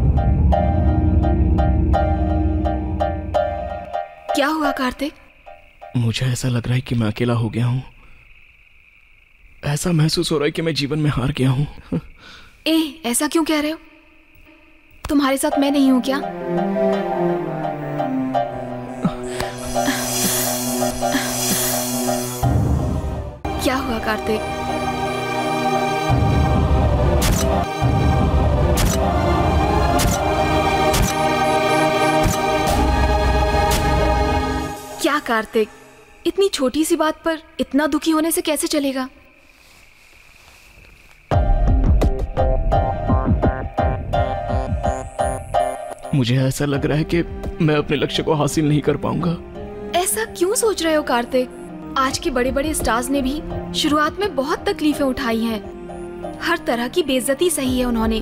क्या हुआ कार्तिक? मुझे ऐसा लग रहा है कि मैं अकेला हो गया हूँ। ऐसा महसूस हो रहा है कि मैं जीवन में हार गया हूँ। ऐसा क्यों कह रहे हो? तुम्हारे साथ मैं नहीं हूँ क्या? क्या हुआ कार्तिक? क्या कार्तिक, इतनी छोटी सी बात पर इतना दुखी होने से कैसे चलेगा? मुझे ऐसा लग रहा है कि मैं अपने लक्ष्य को हासिल नहीं कर पाऊंगा। ऐसा क्यों सोच रहे हो कार्तिक? आज के बड़े बड़े स्टार्स ने भी शुरुआत में बहुत तकलीफें उठाई हैं। हर तरह की बेइज्जती सही है उन्होंने।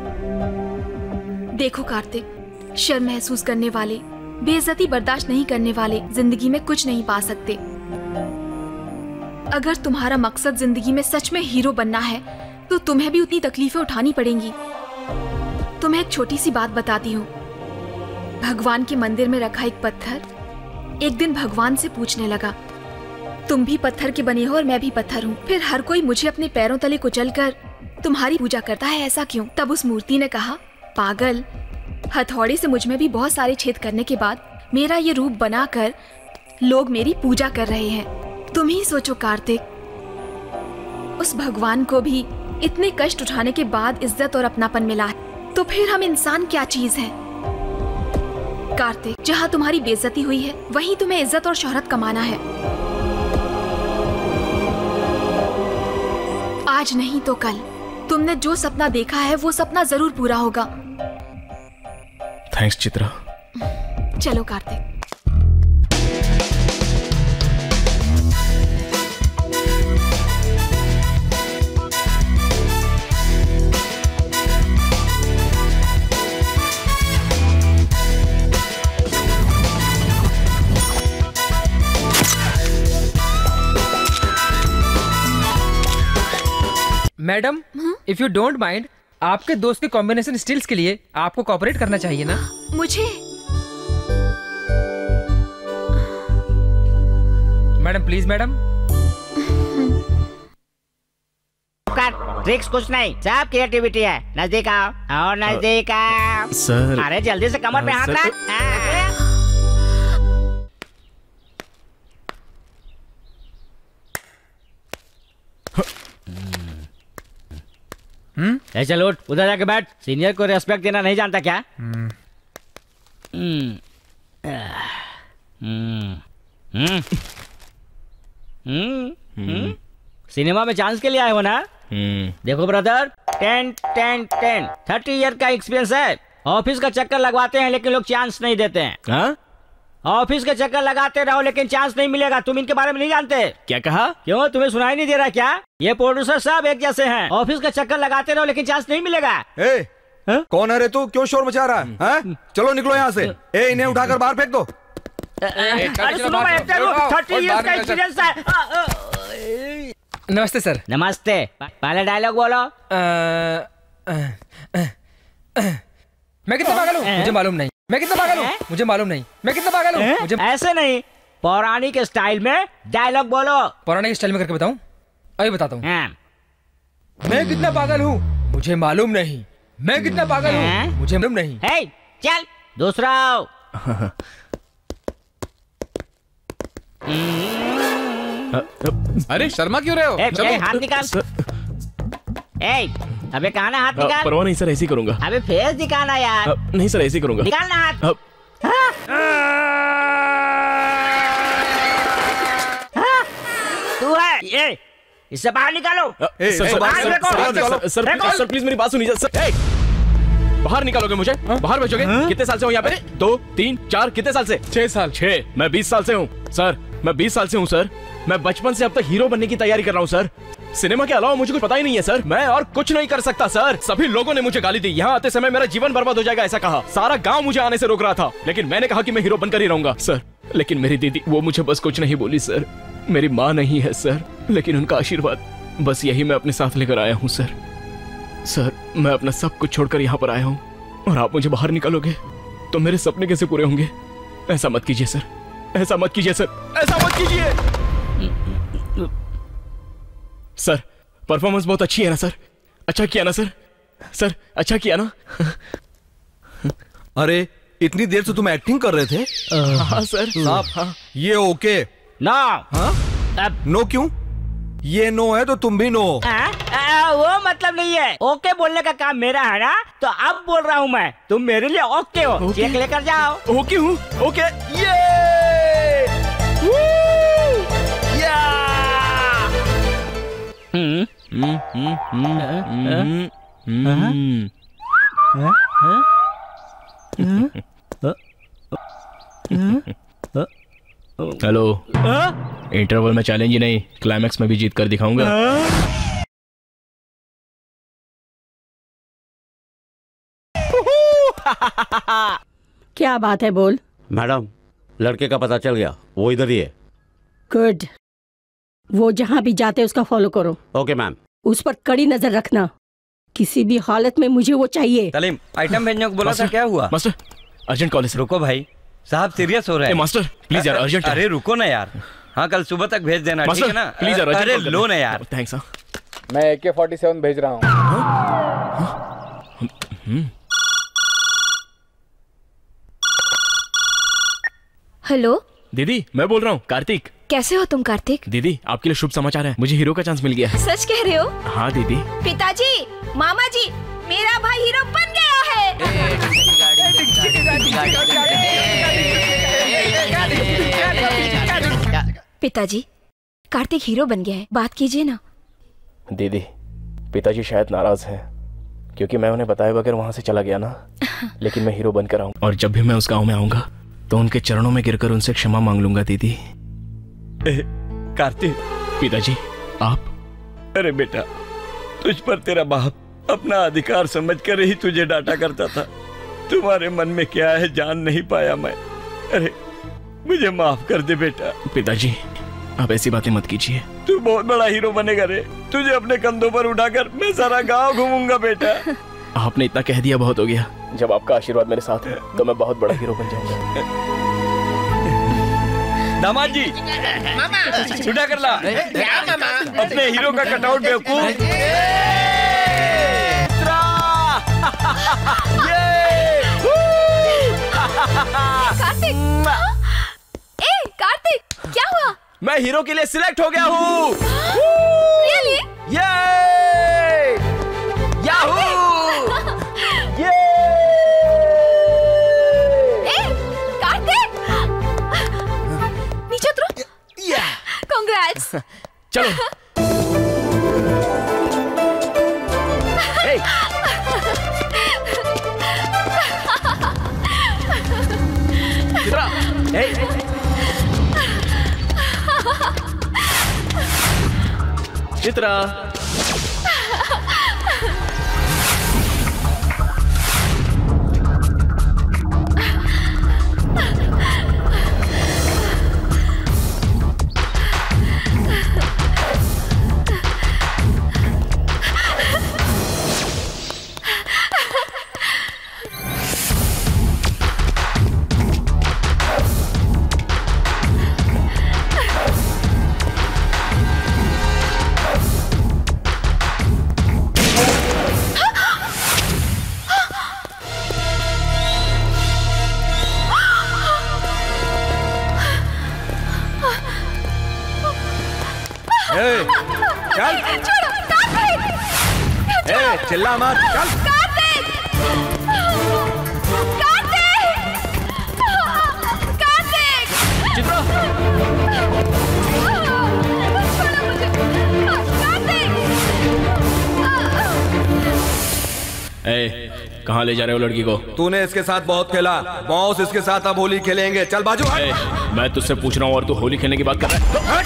देखो कार्तिक, शर्म महसूस करने वाले, बेइज्जती बर्दाश्त नहीं करने वाले जिंदगी में कुछ नहीं पा सकते। अगर तुम्हारा मकसद जिंदगी में सच में हीरो बनना है तो तुम्हें भी उतनी तकलीफें उठानी पड़ेंगी। तुम्हें एक छोटी सी बात बताती हूँ। भगवान के मंदिर में रखा एक पत्थर एक दिन भगवान से पूछने लगा, तुम भी पत्थर के बने हो और मैं भी पत्थर हूँ, फिर हर कोई मुझे अपने पैरों तले कुचलकर तुम्हारी पूजा करता है, ऐसा क्यों? तब उस मूर्ति ने कहा, पागल, हथौड़े से मुझ में भी बहुत सारे छेद करने के बाद मेरा ये रूप बनाकर लोग मेरी पूजा कर रहे हैं। तुम ही सोचो कार्तिक, उस भगवान को भी इतने कष्ट उठाने के बाद इज्जत और अपनापन मिला है, तो फिर हम इंसान क्या चीज है? कार्तिक, जहाँ तुम्हारी बेइज्जती हुई है वहीं तुम्हें इज्जत और शोहरत कमाना है। आज नहीं तो कल तुमने जो सपना देखा है वो सपना जरूर पूरा होगा। थैंक्स चित्रा। चलो Karthik. Madam, if you don't mind, आपके दोस्त के कॉम्बिनेशन स्टिल्स के लिए आपको कोऑपरेट करना चाहिए ना? मुझे? Madam please madam. ट्रिक्स कुछ नहीं, सब क्रिएटिविटी है। नजदीक आओ और नजदीक आओ। सर, अरे जल्दी से कमर पे हाथ सर, रख। चलो उधर जाके बैठ। सीनियर को रेस्पेक्ट देना नहीं जानता क्या? सिनेमा में चांस के लिए आए हो ना? देखो ब्रदर, 30 ईयर का एक्सपीरियंस है। ऑफिस का चक्कर लगवाते हैं लेकिन लोग चांस नहीं देते हैं। ऑफिस के चक्कर लगाते रहो लेकिन चांस नहीं मिलेगा। तुम इनके बारे में नहीं जानते? क्या कहा? क्यों, तुम्हें सुनाई नहीं दे रहा क्या? ये प्रोड्यूसर सब एक जैसे हैं। ऑफिस का चक्कर लगाते रहो लेकिन चांस नहीं मिलेगा। कौन है रे तू? क्यों शोर मचा रहा है? चलो निकलो यहाँ से। इन्हें उठाकर बाहर फेंक दो। अरे सुनो, मैं 30 इयर्स का एक्सपीरियंस है। नमस्ते सर। नमस्ते। पहले डायलॉग बोलो। मैं कितना पागल हूँ मुझे मालूम नहीं। मैं कितना पागल हूँ मुझे मालूम नहीं। मैं कितना पागल हूँ मुझे। ऐसे नहीं, पौराणिक स्टाइल में डायलॉग बोलो। पौराणिक स्टाइल में करके बताऊँ? अभी बताता हूँ। मैं कितना पागल हूँ मुझे मालूम नहीं। मैं कितना पागल हूँ मुझे मालूम नहीं। चल दूसरा। अरे शर्मा क्यों रहे हो? हाथ निकाल। अबे कहाँ ना हाथ निकाल। परवाह नहीं सर, ऐसे ही करूंगा। अबे फेस दिखाना यार। नहीं सर, ऐसे ही करूंगा। निकालना हाथ। तू है ये, इससे बाहर निकालो। सर प्लीज मेरी बात सुनिए सर। बाहर निकालोगे मुझे? बाहर भेजोगे? कितने साल से हूँ यहाँ पे? 2, 3, 4, कितने साल से? 6 साल। 6? मैं 20 साल से हूँ सर। मैं 20 साल से हूँ सर। मैं बचपन से अब तक हीरो बनने की तैयारी कर रहा हूँ सर। सिनेमा के अलावा मुझे कुछ पता ही नहीं है सर। मैं और कुछ नहीं कर सकता सर। सभी लोगों ने मुझे गाली दी। यहाँ आते समय मेरा जीवन बर्बाद हो जाएगा ऐसा कहा। सारा गांव मुझे आने से रोक रहा था, लेकिन मैंने कहा कि मैं हीरो बनकर ही रहूंगा सर। लेकिन मेरी दीदी, वो मुझे बस कुछ नहीं बोली सर। मेरी माँ नहीं है सर, लेकिन उनका आशीर्वाद, बस यही मैं अपने साथ लेकर आया हूँ सर। सर, मैं अपना सब कुछ छोड़कर यहाँ पर आया हूँ और आप मुझे बाहर निकालोगे तो मेरे सपने कैसे पूरे होंगे? ऐसा मत कीजिए सर। ऐसा मत कीजिए सर। ऐसा मत कीजिए सर। परफॉर्मेंस बहुत अच्छी है ना सर? अच्छा किया ना सर? सर अच्छा किया ना? अरे इतनी देर से तुम एक्टिंग कर रहे थे? हाँ सर। साहब, ये ओके नो। नो क्यों? ये नो है तो तुम भी नो। वो मतलब नहीं है। ओके बोलने का काम मेरा है ना, तो अब बोल रहा हूँ मैं। तुम मेरे लिए ओके हो। चेक लेकर जाओ। ओके हूँ। ओके। ये हेलो। इंटरवल में चैलेंज ही नहीं, क्लाइमैक्स में भी जीत कर दिखाऊंगा। क्या बात है, बोल। मैडम, लड़के का पता चल गया, वो इधर ही है। गुड। वो जहाँ भी जाते उसका फॉलो करो। Okay ma'am. उस पर कड़ी नजर रखना। किसी भी हालत में मुझे वो चाहिए। तलीम, आइटम भेजने को बोला था, क्या हुआ? मास्टर अर्जेंट कॉल है। रुको भाई, साहब सीरियस हो रहे हैं। मास्टर प्लीज यार, अर्जेंट। अरे रुको ना यार, हाँ कल सुबह तक भेज देना, ठीक है ना? प्लीज यार, अरे लो ना यार। थैंक्स। मैं AK-47 भेज रहा हूँ। हेलो दीदी, मैं बोल रहा हूँ, कार्तिक। कैसे हो तुम कार्तिक? दीदी आपके लिए शुभ समाचार है, मुझे हीरो का चांस मिल गया है। सच कह रहे हो? हाँ दीदी। पिताजी, मामा जी, मेरा भाई हीरो बन गया है। पिताजी, कार्तिक हीरो बन गया है, बात कीजिए ना। दीदी, पिताजी शायद नाराज हैं क्योंकि मैं उन्हें बताए बगैर वहां से चला गया ना। लेकिन मैं हीरो बनकर आऊंगा और जब भी मैं उस गांव में आऊंगा तो उनके चरणों में गिरकर उनसे क्षमा मांग लूंगा। दीदी। कार्तिक। पिताजी आप। अरे बेटा, तुझ पर तेरा बाप अपना अधिकार समझकर ही तुझे डांटा करता था। तुम्हारे मन में क्या है जान नहीं पाया मैं। अरे मुझे माफ कर दे बेटा। पिताजी आप ऐसी बातें मत कीजिए। तू बहुत बड़ा हीरो बनेगा रे। तुझे अपने कंधों पर उठाकर मैं सारा गांव घूमूंगा बेटा। आपने इतना कह दिया बहुत हो गया। जब आपका आशीर्वाद मेरे साथ है तो मैं बहुत बड़ा हीरो बन जाऊंगा। दामाद जी, छुटा कर ला अपने हीरो का कटआउट बेवकूफ। कार्तिक, कार्तिक क्या हुआ? मैं हीरो के लिए सिलेक्ट हो गया हूँ। Really? याहू! कार्तिक, नीचे उतरो। Congrats! चलो। चित्रा। चल चिल्ला मत, चल। कहाँ ले जा रहे हो लड़की को? तूने इसके साथ बहुत खेला, बॉस इसके साथ अब होली खेलेंगे। चल बाजू। मैं तुझसे पूछ रहा हूँ और तू होली खेलने की बात कर रहा है।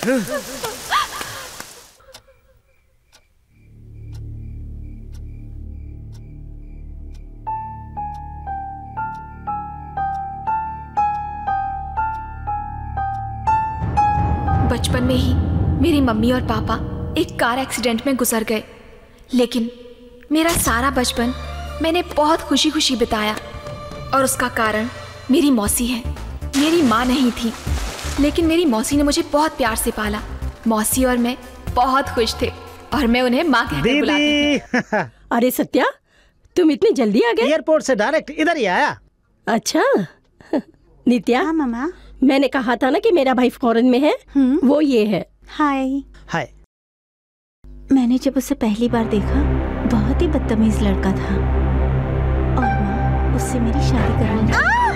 बचपन में ही मेरी मम्मी और पापा एक कार एक्सीडेंट में गुजर गए, लेकिन मेरा सारा बचपन मैंने बहुत खुशी खुशी बिताया और उसका कारण मेरी मौसी है। मेरी माँ नहीं थी, लेकिन मेरी मौसी ने मुझे बहुत प्यार से पाला। मौसी और मैं बहुत खुश थे और मैं उन्हें माँ कहकर बुलाती थी। अरे सत्या, तुम इतनी जल्दी आ गए? एयरपोर्ट से डायरेक्ट इधर ही आया। अच्छा नित्या। हाँ मामा। मैंने कहा था ना कि मेरा भाई फॉरेन में है। वो ये है। हाय। हाय। मैंने जब उसे पहली बार देखा, बहुत ही बदतमीज लड़का था और माँ उससे मेरी शादी करवानी चाहती थी।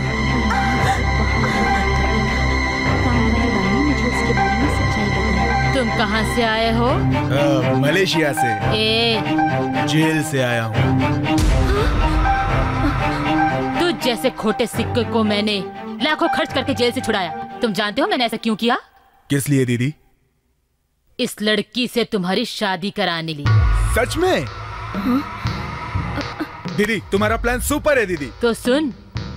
मुझे उसके बारे में सच्चाई बताई। तुम कहाँ से आए हो? मलेशिया से। जेल से आया हूँ। तू जैसे खोटे सिक्के को मैंने लाखों खर्च करके जेल से छुड़ाया। तुम जानते हो मैंने ऐसा क्यों किया? किस लिए दीदी? इस लड़की से तुम्हारी शादी कराने लिए। सच में? दीदी तुम्हारा प्लान सुपर है दीदी। तो सुन,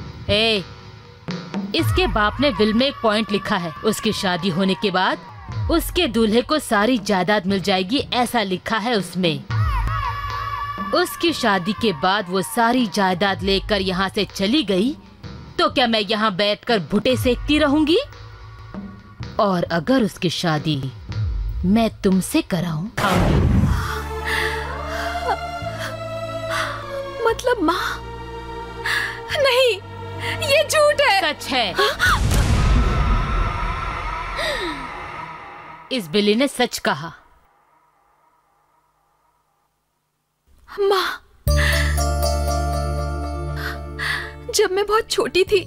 इसके बाप ने विल में एक पॉइंट लिखा है, उसकी शादी होने के बाद उसके दूल्हे को सारी जायदाद मिल जाएगी, ऐसा लिखा है उसमें। उसकी शादी के बाद वो सारी जायदाद लेकर यहाँ से चली गई तो क्या मैं यहाँ बैठकर भुट्टे सेकती रहूंगी? और अगर उसकी शादी मैं तुमसे कराऊं, मतलब माँ? नहीं, ये झूठ है। सच है। इस बिल्ली ने सच कहा। माँ, जब मैं बहुत छोटी थी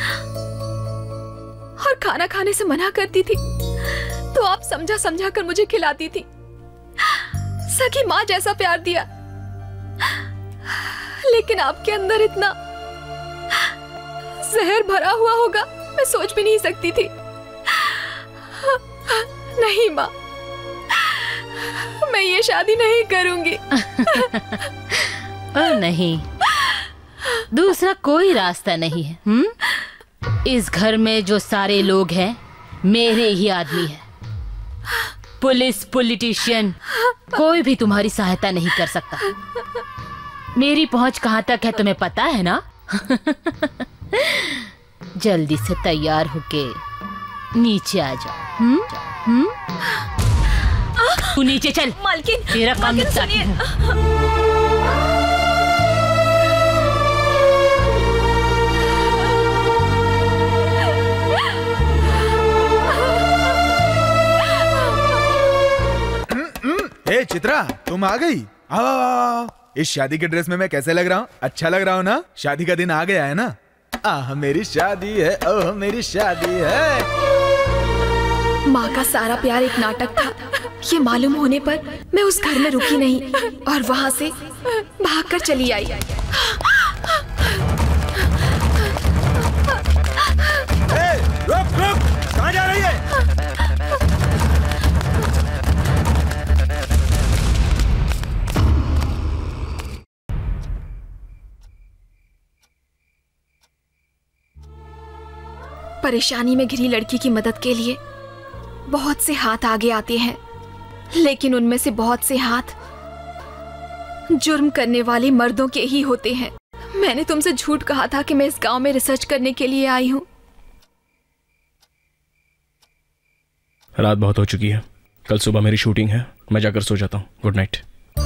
और खाना खाने से मना करती थी तो आप समझा समझा कर मुझे खिलाती थी। सखी माँ जैसा प्यार दिया, लेकिन आपके अंदर इतना जहर भरा हुआ होगा मैं सोच भी नहीं सकती थी। नहीं माँ, मैं ये शादी नहीं करूंगी। और नहीं, दूसरा कोई रास्ता नहीं है। इस घर में जो सारे लोग हैं मेरे ही आदमी हैं। पुलिस, पॉलिटिशियन, कोई भी तुम्हारी सहायता नहीं कर सकता। मेरी पहुंच कहां तक है तुम्हें पता है ना? जल्दी से तैयार होके नीचे आ जाओ। तू नीचे चल। मालकिन, तेरा काम निपटाती हूँ। ए चित्रा, तुम आ गई? इस शादी के ड्रेस में मैं कैसे लग रहा हूँ? अच्छा लग रहा हूँ ना? शादी का दिन आ गया है ना? आह मेरी शादी है, ओह मेरी शादी है। माँ का सारा प्यार एक नाटक था, ये मालूम होने पर मैं उस घर में रुकी नहीं और वहाँ से भागकर चली आई। रुक रुक, कहाँ जा रही है? परेशानी में घिरी लड़की की मदद के लिए बहुत से हाथ आगे आते हैं, लेकिन उनमें से बहुत से हाथ जुर्म करने वाले मर्दों के ही होते हैं। मैंने तुमसे झूठ कहा था कि मैं इस गांव में रिसर्च करने के लिए आई हूँ। रात बहुत हो चुकी है, कल सुबह मेरी शूटिंग है, मैं जाकर सो जाता हूँ। Good night.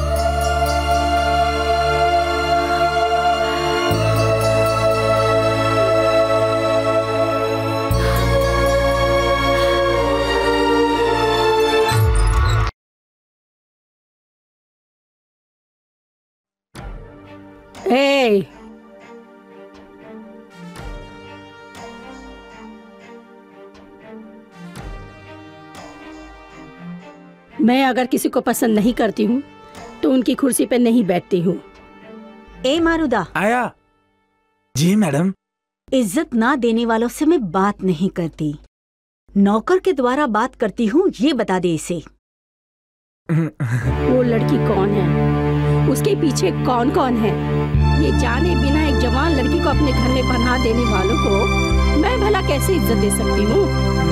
Hey! मैं अगर किसी को पसंद नहीं करती हूँ तो उनकी कुर्सी पे नहीं बैठती हूँ। ए मारुदा। आया। जी मैडम। इज्जत ना देने वालों से मैं बात नहीं करती। नौकर के द्वारा बात करती हूँ ये बता दे इसे। वो लड़की कौन है, उसके पीछे कौन कौन है, ये जाने बिना एक जवान लड़की को अपने घर में पनाह देने वालों को मैं भला कैसे इज्जत दे सकती हूँ?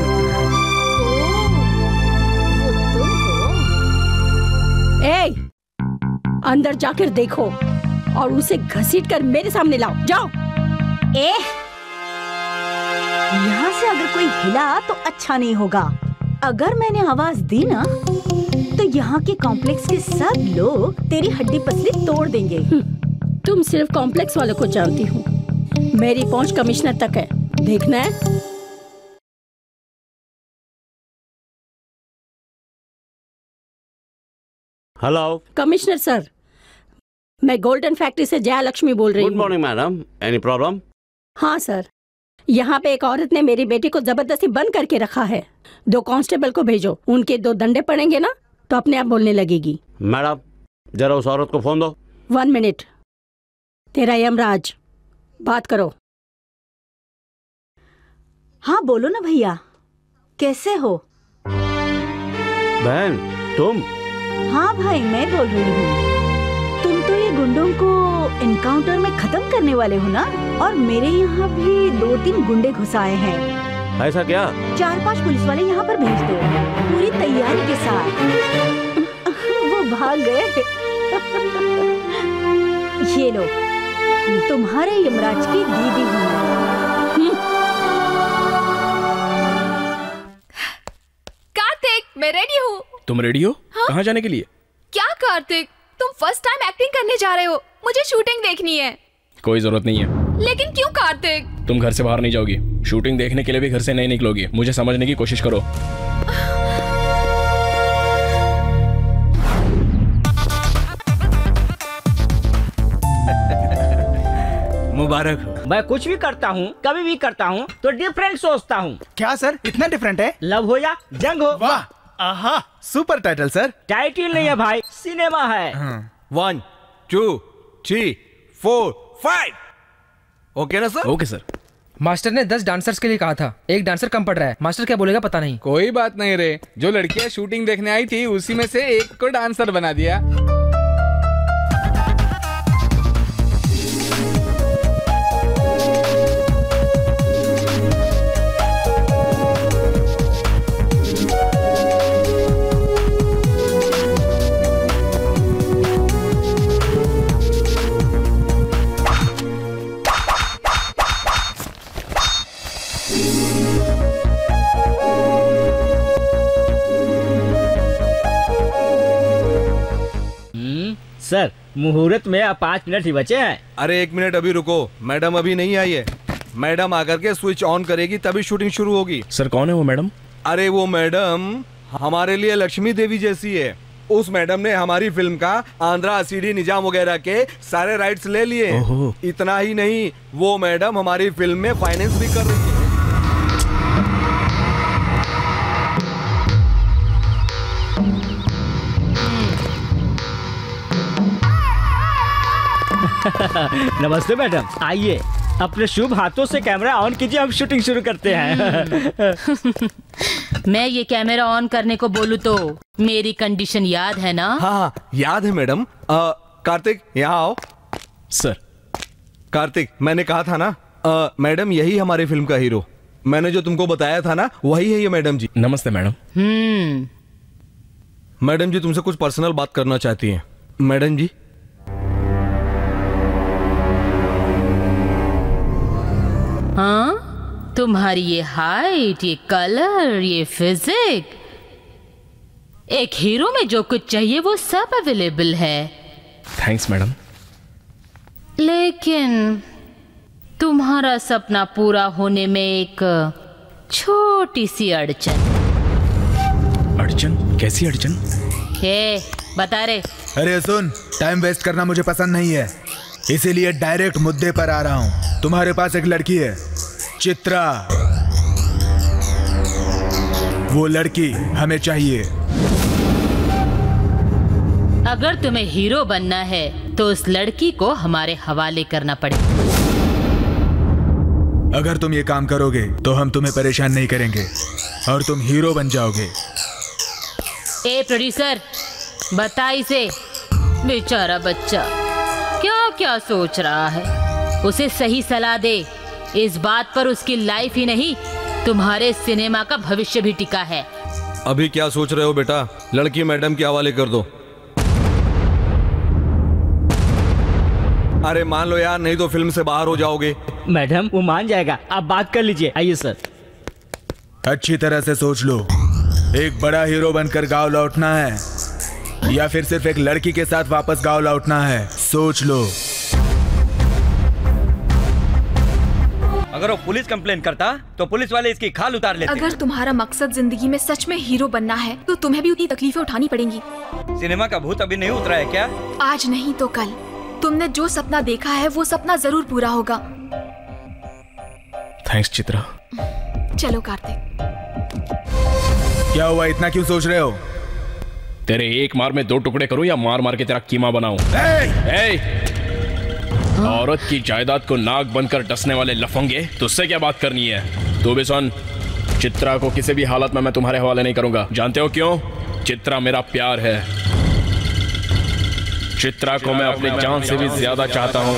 अंदर जाकर देखो और उसे घसीटकर मेरे सामने लाओ, जाओ। यहाँ से अगर कोई हिला तो अच्छा नहीं होगा। अगर मैंने आवाज दी ना तो यहाँ के कॉम्प्लेक्स के सब लोग तेरी हड्डी पसली तोड़ देंगे। तुम सिर्फ कॉम्प्लेक्स वालों को जानती हो, मेरी पहुंच कमिश्नर तक है, देखना है। हेलो कमिश्नर सर, मैं गोल्डन फैक्ट्री से जया लक्ष्मी बोल रही हूँ। Good morning madam, any problem? हाँ सर, यहाँ पे एक औरत ने मेरी बेटी को जबरदस्ती बंद करके रखा है। 2 कांस्टेबल को भेजो, उनके 2 डंडे पड़ेंगे ना तो अपने आप बोलने लगेगी। मैडम जरा उस औरत को फोन दो। 1 मिनट। तेरा यमराज, बात करो। हाँ बोलो ना भैया, कैसे हो? बहन तुम? हाँ भाई मैं बोल रही हूँ। तुम तो ये गुंडों को एनकाउंटर में खत्म करने वाले हो ना? और मेरे यहाँ भी 2-3 गुंडे घुस आए हैं। ऐसा क्या? 4-5 पुलिस वाले यहाँ पर भेज दो पूरी तैयारी के साथ। वो भाग गए। ये लो, तुम्हारे यमराज की दीदी हूँ। कार्तिक, मैं रेडी हूँ। तुम रेडी हो? हाँ? कहाँ जाने के लिए? क्या कार्तिक, तुम फर्स्ट टाइम एक्टिंग करने जा रहे हो, मुझे शूटिंग देखनी है। कोई जरूरत नहीं है। लेकिन क्यों कार्तिक? तुम घर से बाहर नहीं जाओगी, शूटिंग देखने के लिए भी घर से नहीं निकलोगी। मुझे समझने की कोशिश करो। मुबारक हो। मैं कुछ भी करता हूँ, कभी भी करता हूँ तो डिफरेंट सोचता हूँ। क्या सर, इतना डिफरेंट है? लव हो या जंग हो। वाह, आहा, सुपर टाइटल सर। टाइटल नहीं है भाई, सिनेमा है। 1 2 3 4 5। ओके ना सर? Okay sir. मास्टर ने 10 डांसर्स के लिए कहा था, एक डांसर कम पड़ रहा है। मास्टर क्या बोलेगा पता नहीं। कोई बात नहीं रे, जो लड़कियां शूटिंग देखने आई थी उसी में से एक को डांसर बना दिया। सर, मुहूर्त में अब 5 मिनट ही बचे हैं। अरे 1 मिनट अभी रुको, मैडम अभी नहीं आई है। मैडम आकर के स्विच ऑन करेगी तभी शूटिंग शुरू होगी। सर कौन है वो मैडम? अरे वो मैडम हमारे लिए लक्ष्मी देवी जैसी है। उस मैडम ने हमारी फिल्म का आंध्रा, सीडी, निजाम वगैरह के सारे राइट्स ले लिए। इतना ही नहीं, वो मैडम हमारी फिल्म में फाइनेंस भी कर रही है। नमस्ते मैडम, आइए अपने शुभ हाथों से कैमरा ऑन कीजिए, हम शूटिंग शुरू करते हैं। मैं ये कैमरा ऑन करने को बोलूं तो मेरी कंडीशन याद है ना? हाँ याद है मैडम। कार्तिक यहाँ आओ। सर। कार्तिक, मैंने कहा था ना मैडम यही हमारी फिल्म का हीरो। मैंने जो तुमको बताया था ना वही है ये मैडम जी। नमस्ते मैडम। मैडम जी तुमसे कुछ पर्सनल बात करना चाहती हैं। मैडम जी। हाँ, तुम्हारी ये हाइट, ये कलर, ये फिजिक, एक हीरो में जो कुछ चाहिए वो सब अवेलेबल है। Thanks madam. लेकिन तुम्हारा सपना पूरा होने में एक छोटी सी अड़चन। अड़चन? कैसी अड़चन? बता रे। अरे सुन, टाइम वेस्ट करना मुझे पसंद नहीं है, इसीलिए डायरेक्ट मुद्दे पर आ रहा हूँ। तुम्हारे पास एक लड़की है, चित्रा। वो लड़की हमें चाहिए। अगर तुम्हें हीरो बनना है तो उस लड़की को हमारे हवाले करना पड़ेगा। अगर तुम ये काम करोगे तो हम तुम्हें परेशान नहीं करेंगे और तुम हीरो बन जाओगे। ए प्रोड्यूसर, बता इसे, बेचारा बच्चा क्या क्या सोच रहा है। उसे सही सलाह दे। इस बात पर उसकी लाइफ ही नहीं, तुम्हारे सिनेमा का भविष्य भी टिका है। अभी क्या सोच रहे हो बेटा? लड़की मैडम के हवाले कर दो। अरे मान लो यार, नहीं तो फिल्म से बाहर हो जाओगे। मैडम वो मान जाएगा, आप बात कर लीजिए। आइए सर। अच्छी तरह से सोच लो, एक बड़ा हीरो बनकर गांव लौटना है या फिर सिर्फ एक लड़की के साथ वापस गांव लौटना है? सोच लो। अगर वो पुलिस कंप्लेन करता तो पुलिस वाले इसकी खाल उतार लेते। अगर तुम्हारा मकसद जिंदगी में सच में हीरो बनना है तो तुम्हें भी उतनी तकलीफें उठानी पड़ेंगी। सिनेमा का भूत अभी नहीं उतरा है क्या? आज नहीं तो कल तुमने जो सपना देखा है वो सपना जरूर पूरा होगा। थैंक्स चित्रा। चलो कार्तिक। क्या हुआ, इतना क्यों सोच रहे हो? तेरे एक मार में 2 टुकड़े करूं या मार मार के तेरा कीमा बनाऊं? औरत की जायदाद को नाक बनकर डसने वाले लफंगे, तुझसे क्या बात करनी है? तू भी सुन, चित्रा को किसी भी हालत में मैं तुम्हारे हवाले नहीं करूंगा। जानते हो क्यों? चित्रा मेरा प्यार है। चित्रा को मैं अपनी जान से भी ज्यादा चाहता हूँ।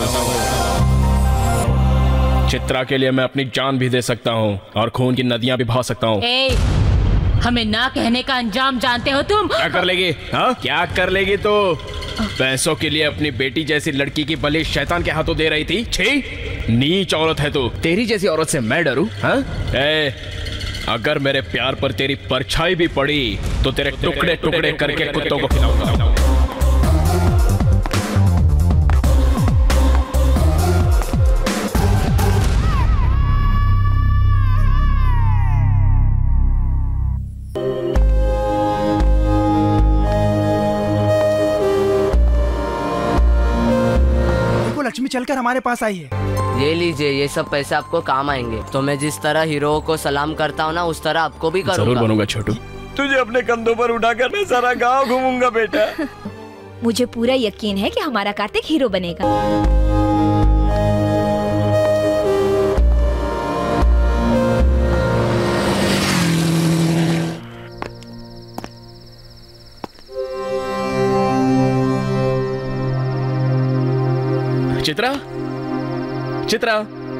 चित्रा के लिए मैं अपनी जान भी दे सकता हूँ और खून की नदियां भी बहा सकता हूँ। हमें ना कहने का अंजाम जानते हो तुम? क्या कर लेगी? हाँ क्या कर लेगी? तो पैसों के लिए अपनी बेटी जैसी लड़की की बलि शैतान के हाथों दे रही थी। छी, नीच औरत है तू। तेरी जैसी औरत से मैं डरूं? हाँ? अगर मेरे प्यार पर तेरी परछाई भी पड़ी तो तेरे टुकड़े टुकड़े करके कुत्तों को खिलाऊंगा। लक्ष्मी चलकर हमारे पास आई है। ये लीजिए, ये सब पैसे आपको काम आएंगे। तो मैं जिस तरह हीरो को सलाम करता हूँ ना, उस तरह आपको भी करूँगा। जरूर बनूंगा छोटू। तुझे अपने कंधों पर उठाकर मैं सारा गांव घूमूंगा बेटा। मुझे पूरा यकीन है कि हमारा कार्तिक हीरो बनेगा। चित्रा, चित्रा,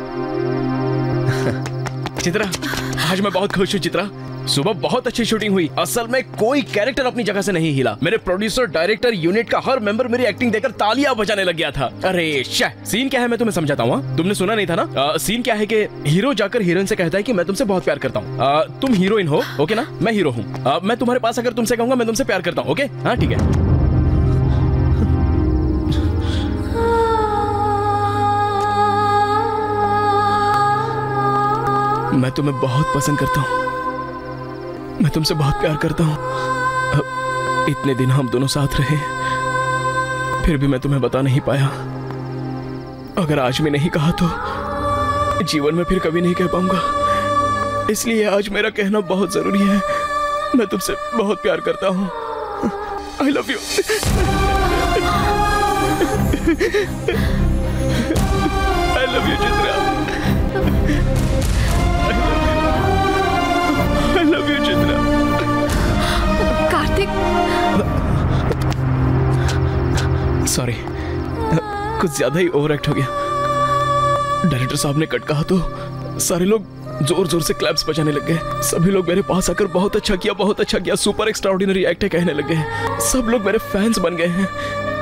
चित्रा, आज मैं बहुत खुश हूँ चित्रा। सुबह बहुत अच्छी शूटिंग हुई। असल में कोई कैरेक्टर अपनी जगह से नहीं हिला। मेरे प्रोड्यूसर, डायरेक्टर, यूनिट का हर मेंबर मेरी एक्टिंग देखकर तालियां बजाने लग गया था। अरे सीन क्या है मैं तुम्हें समझाता हूँ। तुमने सुना नहीं था ना? सीन क्या है कि हीरो जाकर हीरोइन से कहता है कि मैं तुमसे बहुत प्यार करता हूँ। तुम हीरोइन हो, ओके ना? मैं हीरो हूँ। मैं तुम्हारे पास अगर तुमसे कहूंगा मैं तुमसे प्यार करता हूँ, ओके? हाँ ठीक है। मैं तुम्हें बहुत पसंद करता हूँ। मैं तुमसे बहुत प्यार करता हूँ। इतने दिन हम दोनों साथ रहे, फिर भी मैं तुम्हें बता नहीं पाया। अगर आज मैं नहीं कहा तो जीवन में फिर कभी नहीं कह पाऊंगा। इसलिए आज मेरा कहना बहुत जरूरी है। मैं तुमसे बहुत प्यार करता हूँ। I love you. I love you Chitra. I love you, Chitra. Karthik. Sorry, कुछ ज्यादा ही ओवर एक्ट हो गया। डायरेक्टर साहब ने कट कहा तो सारे लोग जोर जोर से क्लैप्स बजाने लग गए। सभी लोग मेरे पास आकर बहुत अच्छा किया, बहुत अच्छा किया, सुपर एक्स्ट्राऑर्डिनरी एक्ट है कहने लग गए। सब लोग मेरे फैंस बन गए हैं।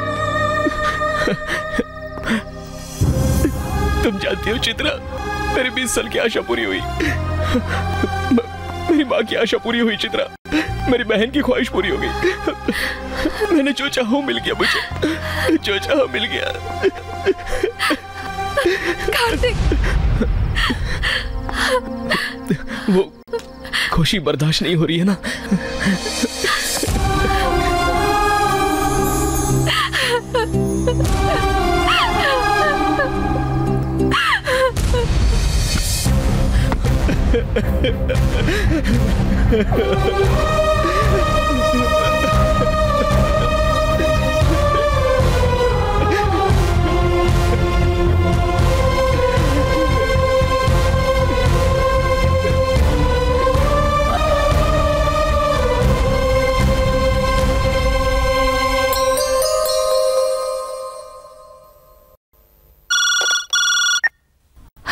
तुम जानती हो चित्रा, मेरी 20 साल की आशा पूरी हुई। मेरी माँ की आशा पूरी हुई चित्रा। मेरी बहन की ख्वाहिश पूरी हो गई। मैंने जो चाहा मिल गया मुझे। जो चाहा मिल गया। कार्तिक। वो खुशी बर्दाश्त नहीं हो रही है ना?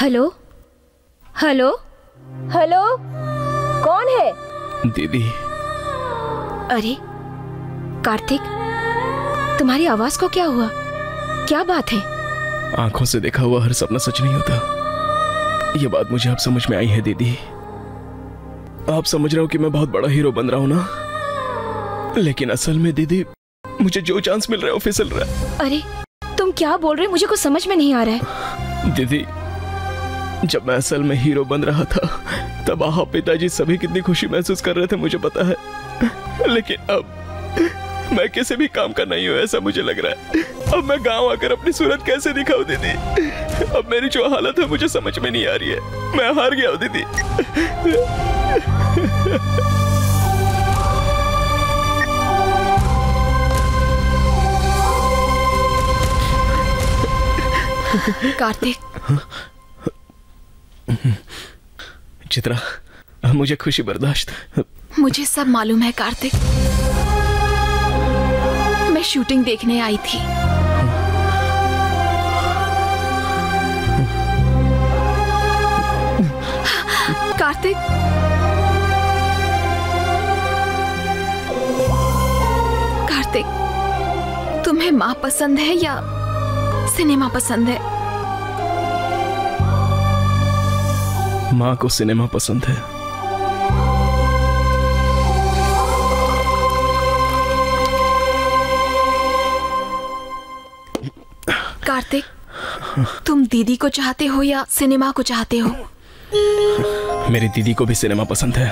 हेलो हेलो हेलो, कौन है? दीदी। अरे कार्तिक, तुम्हारी आवाज को क्या हुआ? क्या बात है? आंखों से देखा हुआ हर सपना सच नहीं होता। ये बात मुझे अब समझ में आई है दीदी। आप समझ रहे हो कि मैं बहुत बड़ा हीरो बन रहा हूं ना, लेकिन असल में दीदी मुझे जो चांस मिल रहा है वो फिसल रहा है। अरे तुम क्या बोल रहे हो? मुझे कुछ समझ में नहीं आ रहा है। दीदी, जब मैं असल में हीरो बन रहा था तब आप पिताजी सभी कितनी खुशी महसूस कर रहे थे मुझे पता है, लेकिन अब मैं किसी भी काम का नहीं हूँ ऐसा मुझे लग रहा है। अब मैं गांव आकर अपनी सूरत कैसे दिखाऊं दीदी? अब मेरी जो हालत है मुझे समझ में नहीं आ रही है। मैं हार गया हूँ दीदी। कार्तिक। चित्रा, मुझे खुशी बर्दाश्त। मुझे सब मालूम है कार्तिक। मैं शूटिंग देखने आई थी। कार्तिक, कार्तिक, तुम्हें माँ पसंद है या सिनेमा पसंद है? माँ को सिनेमा पसंद है। कार्तिक, तुम दीदी को चाहते हो या सिनेमा को चाहते हो? मेरी दीदी को भी सिनेमा पसंद है।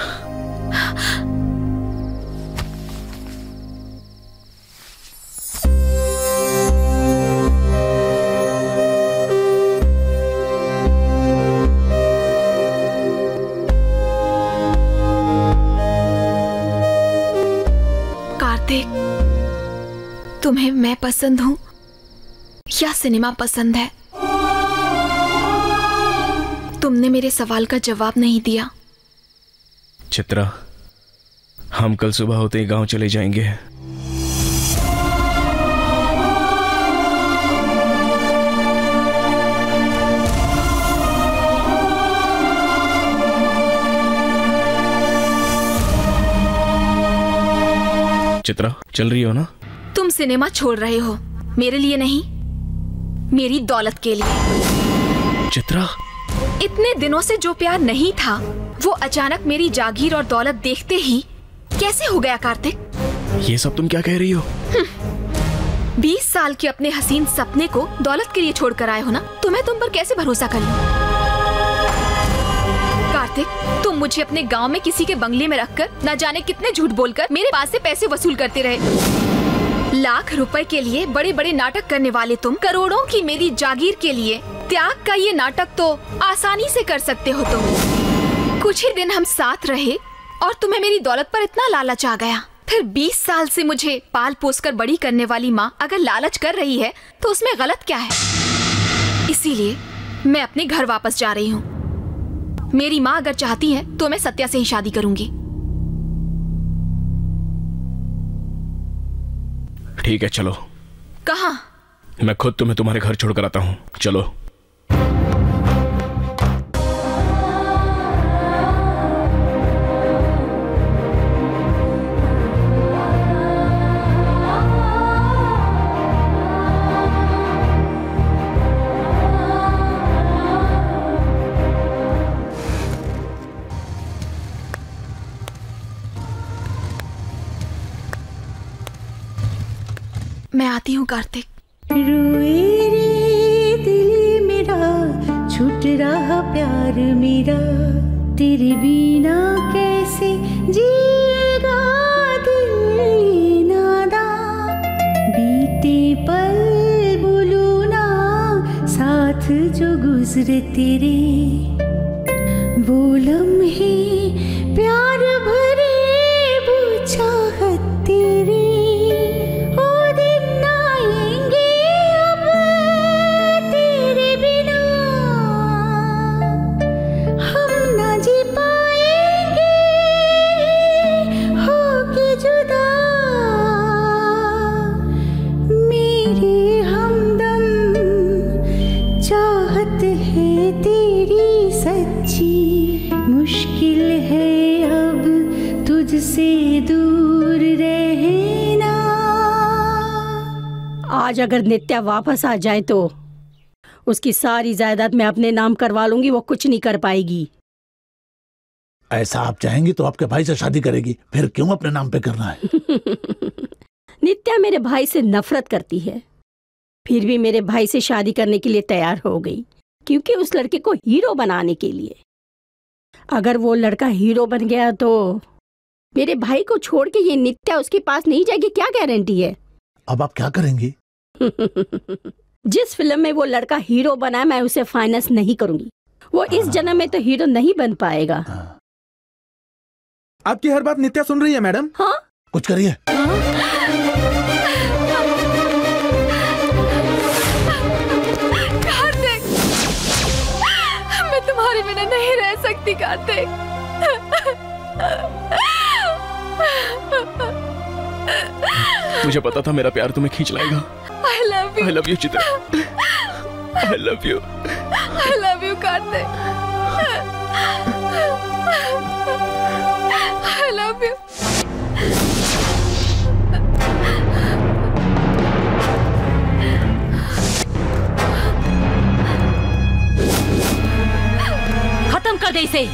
कार्तिक, तुम्हें मैं पसंद हूँ या सिनेमा पसंद है? तुमने मेरे सवाल का जवाब नहीं दिया। चित्रा, हम कल सुबह होते ही गांव चले जाएंगे। चित्रा, चल रही हो ना? तुम सिनेमा छोड़ रहे हो, मेरे लिए नहीं, मेरी दौलत के लिए। चित्रा, इतने दिनों से जो प्यार नहीं था वो अचानक मेरी जागीर और दौलत देखते ही कैसे हो गया कार्तिक? ये सब तुम क्या कह रही हो? 20 साल के अपने हसीन सपने को दौलत के लिए छोड़कर आए हो ना, तुम्हें तुम पर कैसे भरोसा कर लूं? कार्तिक, तुम मुझे अपने गांव में किसी के बंगले में रखकर न जाने कितने झूठ बोलकर मेरे पास से पैसे वसूल करते रहे। लाख रुपए के लिए बड़े बड़े नाटक करने वाले तुम करोड़ों की मेरी जागीर के लिए त्याग का ये नाटक तो आसानी से कर सकते हो तुम। कुछ ही दिन हम साथ रहे और तुम्हें मेरी दौलत पर इतना लालच आ गया। फिर 20 साल से मुझे पाल पोस कर बड़ी करने वाली माँ अगर लालच कर रही है तो उसमें गलत क्या है? इसीलिए मैं अपने घर वापस जा रही हूँ। मेरी माँ अगर चाहती है तो मैं सत्या से ही शादी करूंगी। ठीक है, चलो। कहाँ? मैं खुद तुम्हें तुम्हारे घर छोड़कर आता हूँ, चलो। मैं आती हूँ कार्तिक। रोए रे दिल मेरा, छूट रहा प्यार मेरा, तेरे बिना कैसे जिएगा दिल ये नादान। बीते पल बोलो ना, साथ जो गुजरे तेरे, वो लम्हे प्यार भरे, वो चाहत तेरी। चाहत है तेरी सच्ची मुश्किल है अब तुझसे दूर रहना। आज अगर नित्या वापस आ जाए तो उसकी सारी जायदाद मैं अपने नाम करवा लूंगी, वो कुछ नहीं कर पाएगी। ऐसा आप चाहेंगी तो आपके भाई से शादी करेगी, फिर क्यों अपने नाम पे करना है? नित्या मेरे भाई से नफरत करती है, फिर भी मेरे भाई से शादी करने के लिए तैयार हो गई, क्योंकि उस लड़के को हीरो बनाने के लिए। अगर वो लड़का हीरो बन गया तो मेरे भाई को छोड़ के ये नित्या उसके पास नहीं जाएगी, क्या गारंटी है? अब आप क्या करेंगी? जिस फिल्म में वो लड़का हीरो बना मैं उसे फाइनेंस नहीं करूंगी। वो इस जन्म में तो हीरो नहीं बन पाएगा। आपकी हर बात नित्या सुन रही है मैडम। हाँ, कुछ करिए। कार्तिक, मैं तुम्हारे बिना नहीं रह सकती कार्तिक। मुझे पता था मेरा प्यार तुम्हें खींच लाएगा। I love you। I love you Chitra. I love you। I love you Kartik. I love you। खत्म कर दे इसे।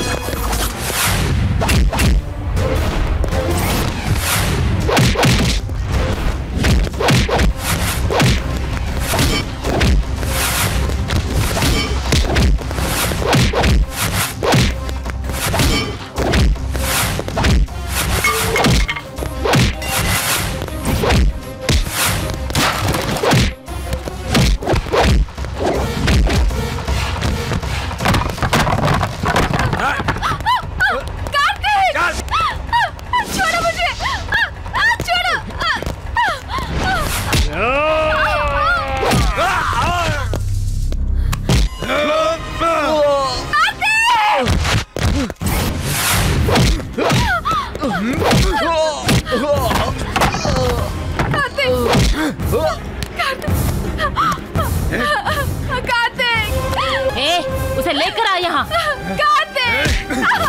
उसे लेकर आ यहाँ। कार्तिक!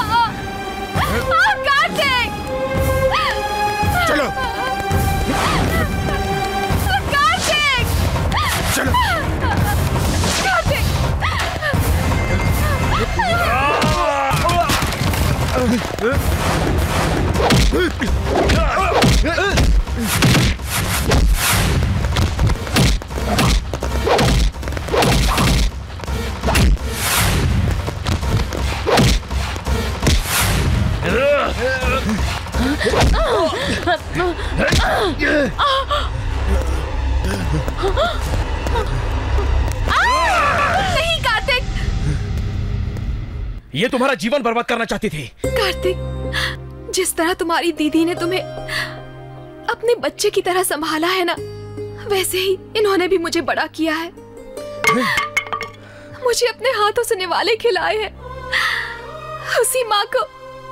कार्तिक! चलो। कार्तिक! चलो। कार्तिक! नहीं कार्तिक! ये तुम्हारा जीवन बर्बाद करना चाहती थी। कार्तिक, जिस तरह तुम्हारी दीदी ने तुम्हें अपने बच्चे की तरह संभाला है ना, वैसे ही इन्होंने भी मुझे बड़ा किया है। मुझे अपने हाथों से निवाले खिलाए हैं। उसी माँ को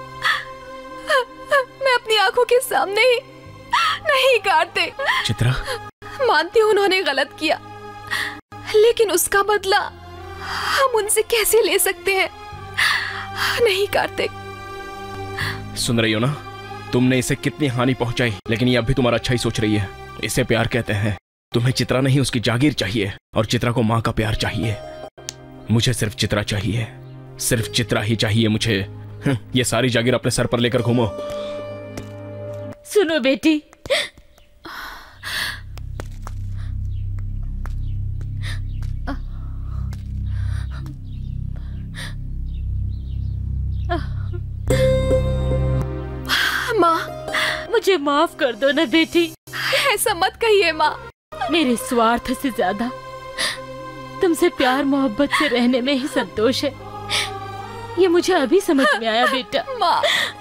मैं अपनी आंखों के सामने ही नहीं कार्तिक। चित्रा, मानती हूँ उन्होंने गलत किया, लेकिन उसका बदला हम उनसे कैसे ले सकते हैं? नहीं कार्तिक। सुन रही हो ना, तुमने इसे कितनी हानि पहुंचाई, लेकिन ये अभी तुम्हारा अच्छा ही सोच रही है। इसे प्यार कहते हैं। तुम्हें चित्रा नहीं, उसकी जागीर चाहिए, और चित्रा को माँ का प्यार चाहिए। मुझे सिर्फ चित्रा चाहिए, सिर्फ चित्रा ही चाहिए मुझे। ये सारी जागीर अपने सर पर लेकर घूमो। सुनो बेटी, माँ, मुझे माफ कर दो ना बेटी। ऐसा मत कहिए माँ। मेरे स्वार्थ से ज्यादा तुमसे प्यार मोहब्बत से रहने में ही संतोष है, ये मुझे अभी समझ में आया बेटा। माँ।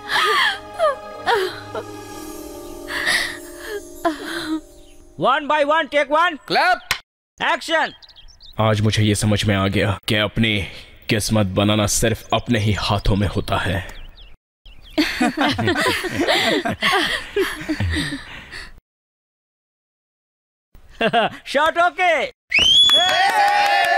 One by one, take one, clap, action. आज मुझे ये समझ में आ गया कि अपनी किस्मत बनाना सिर्फ अपने ही हाथों में होता है। Shot okay.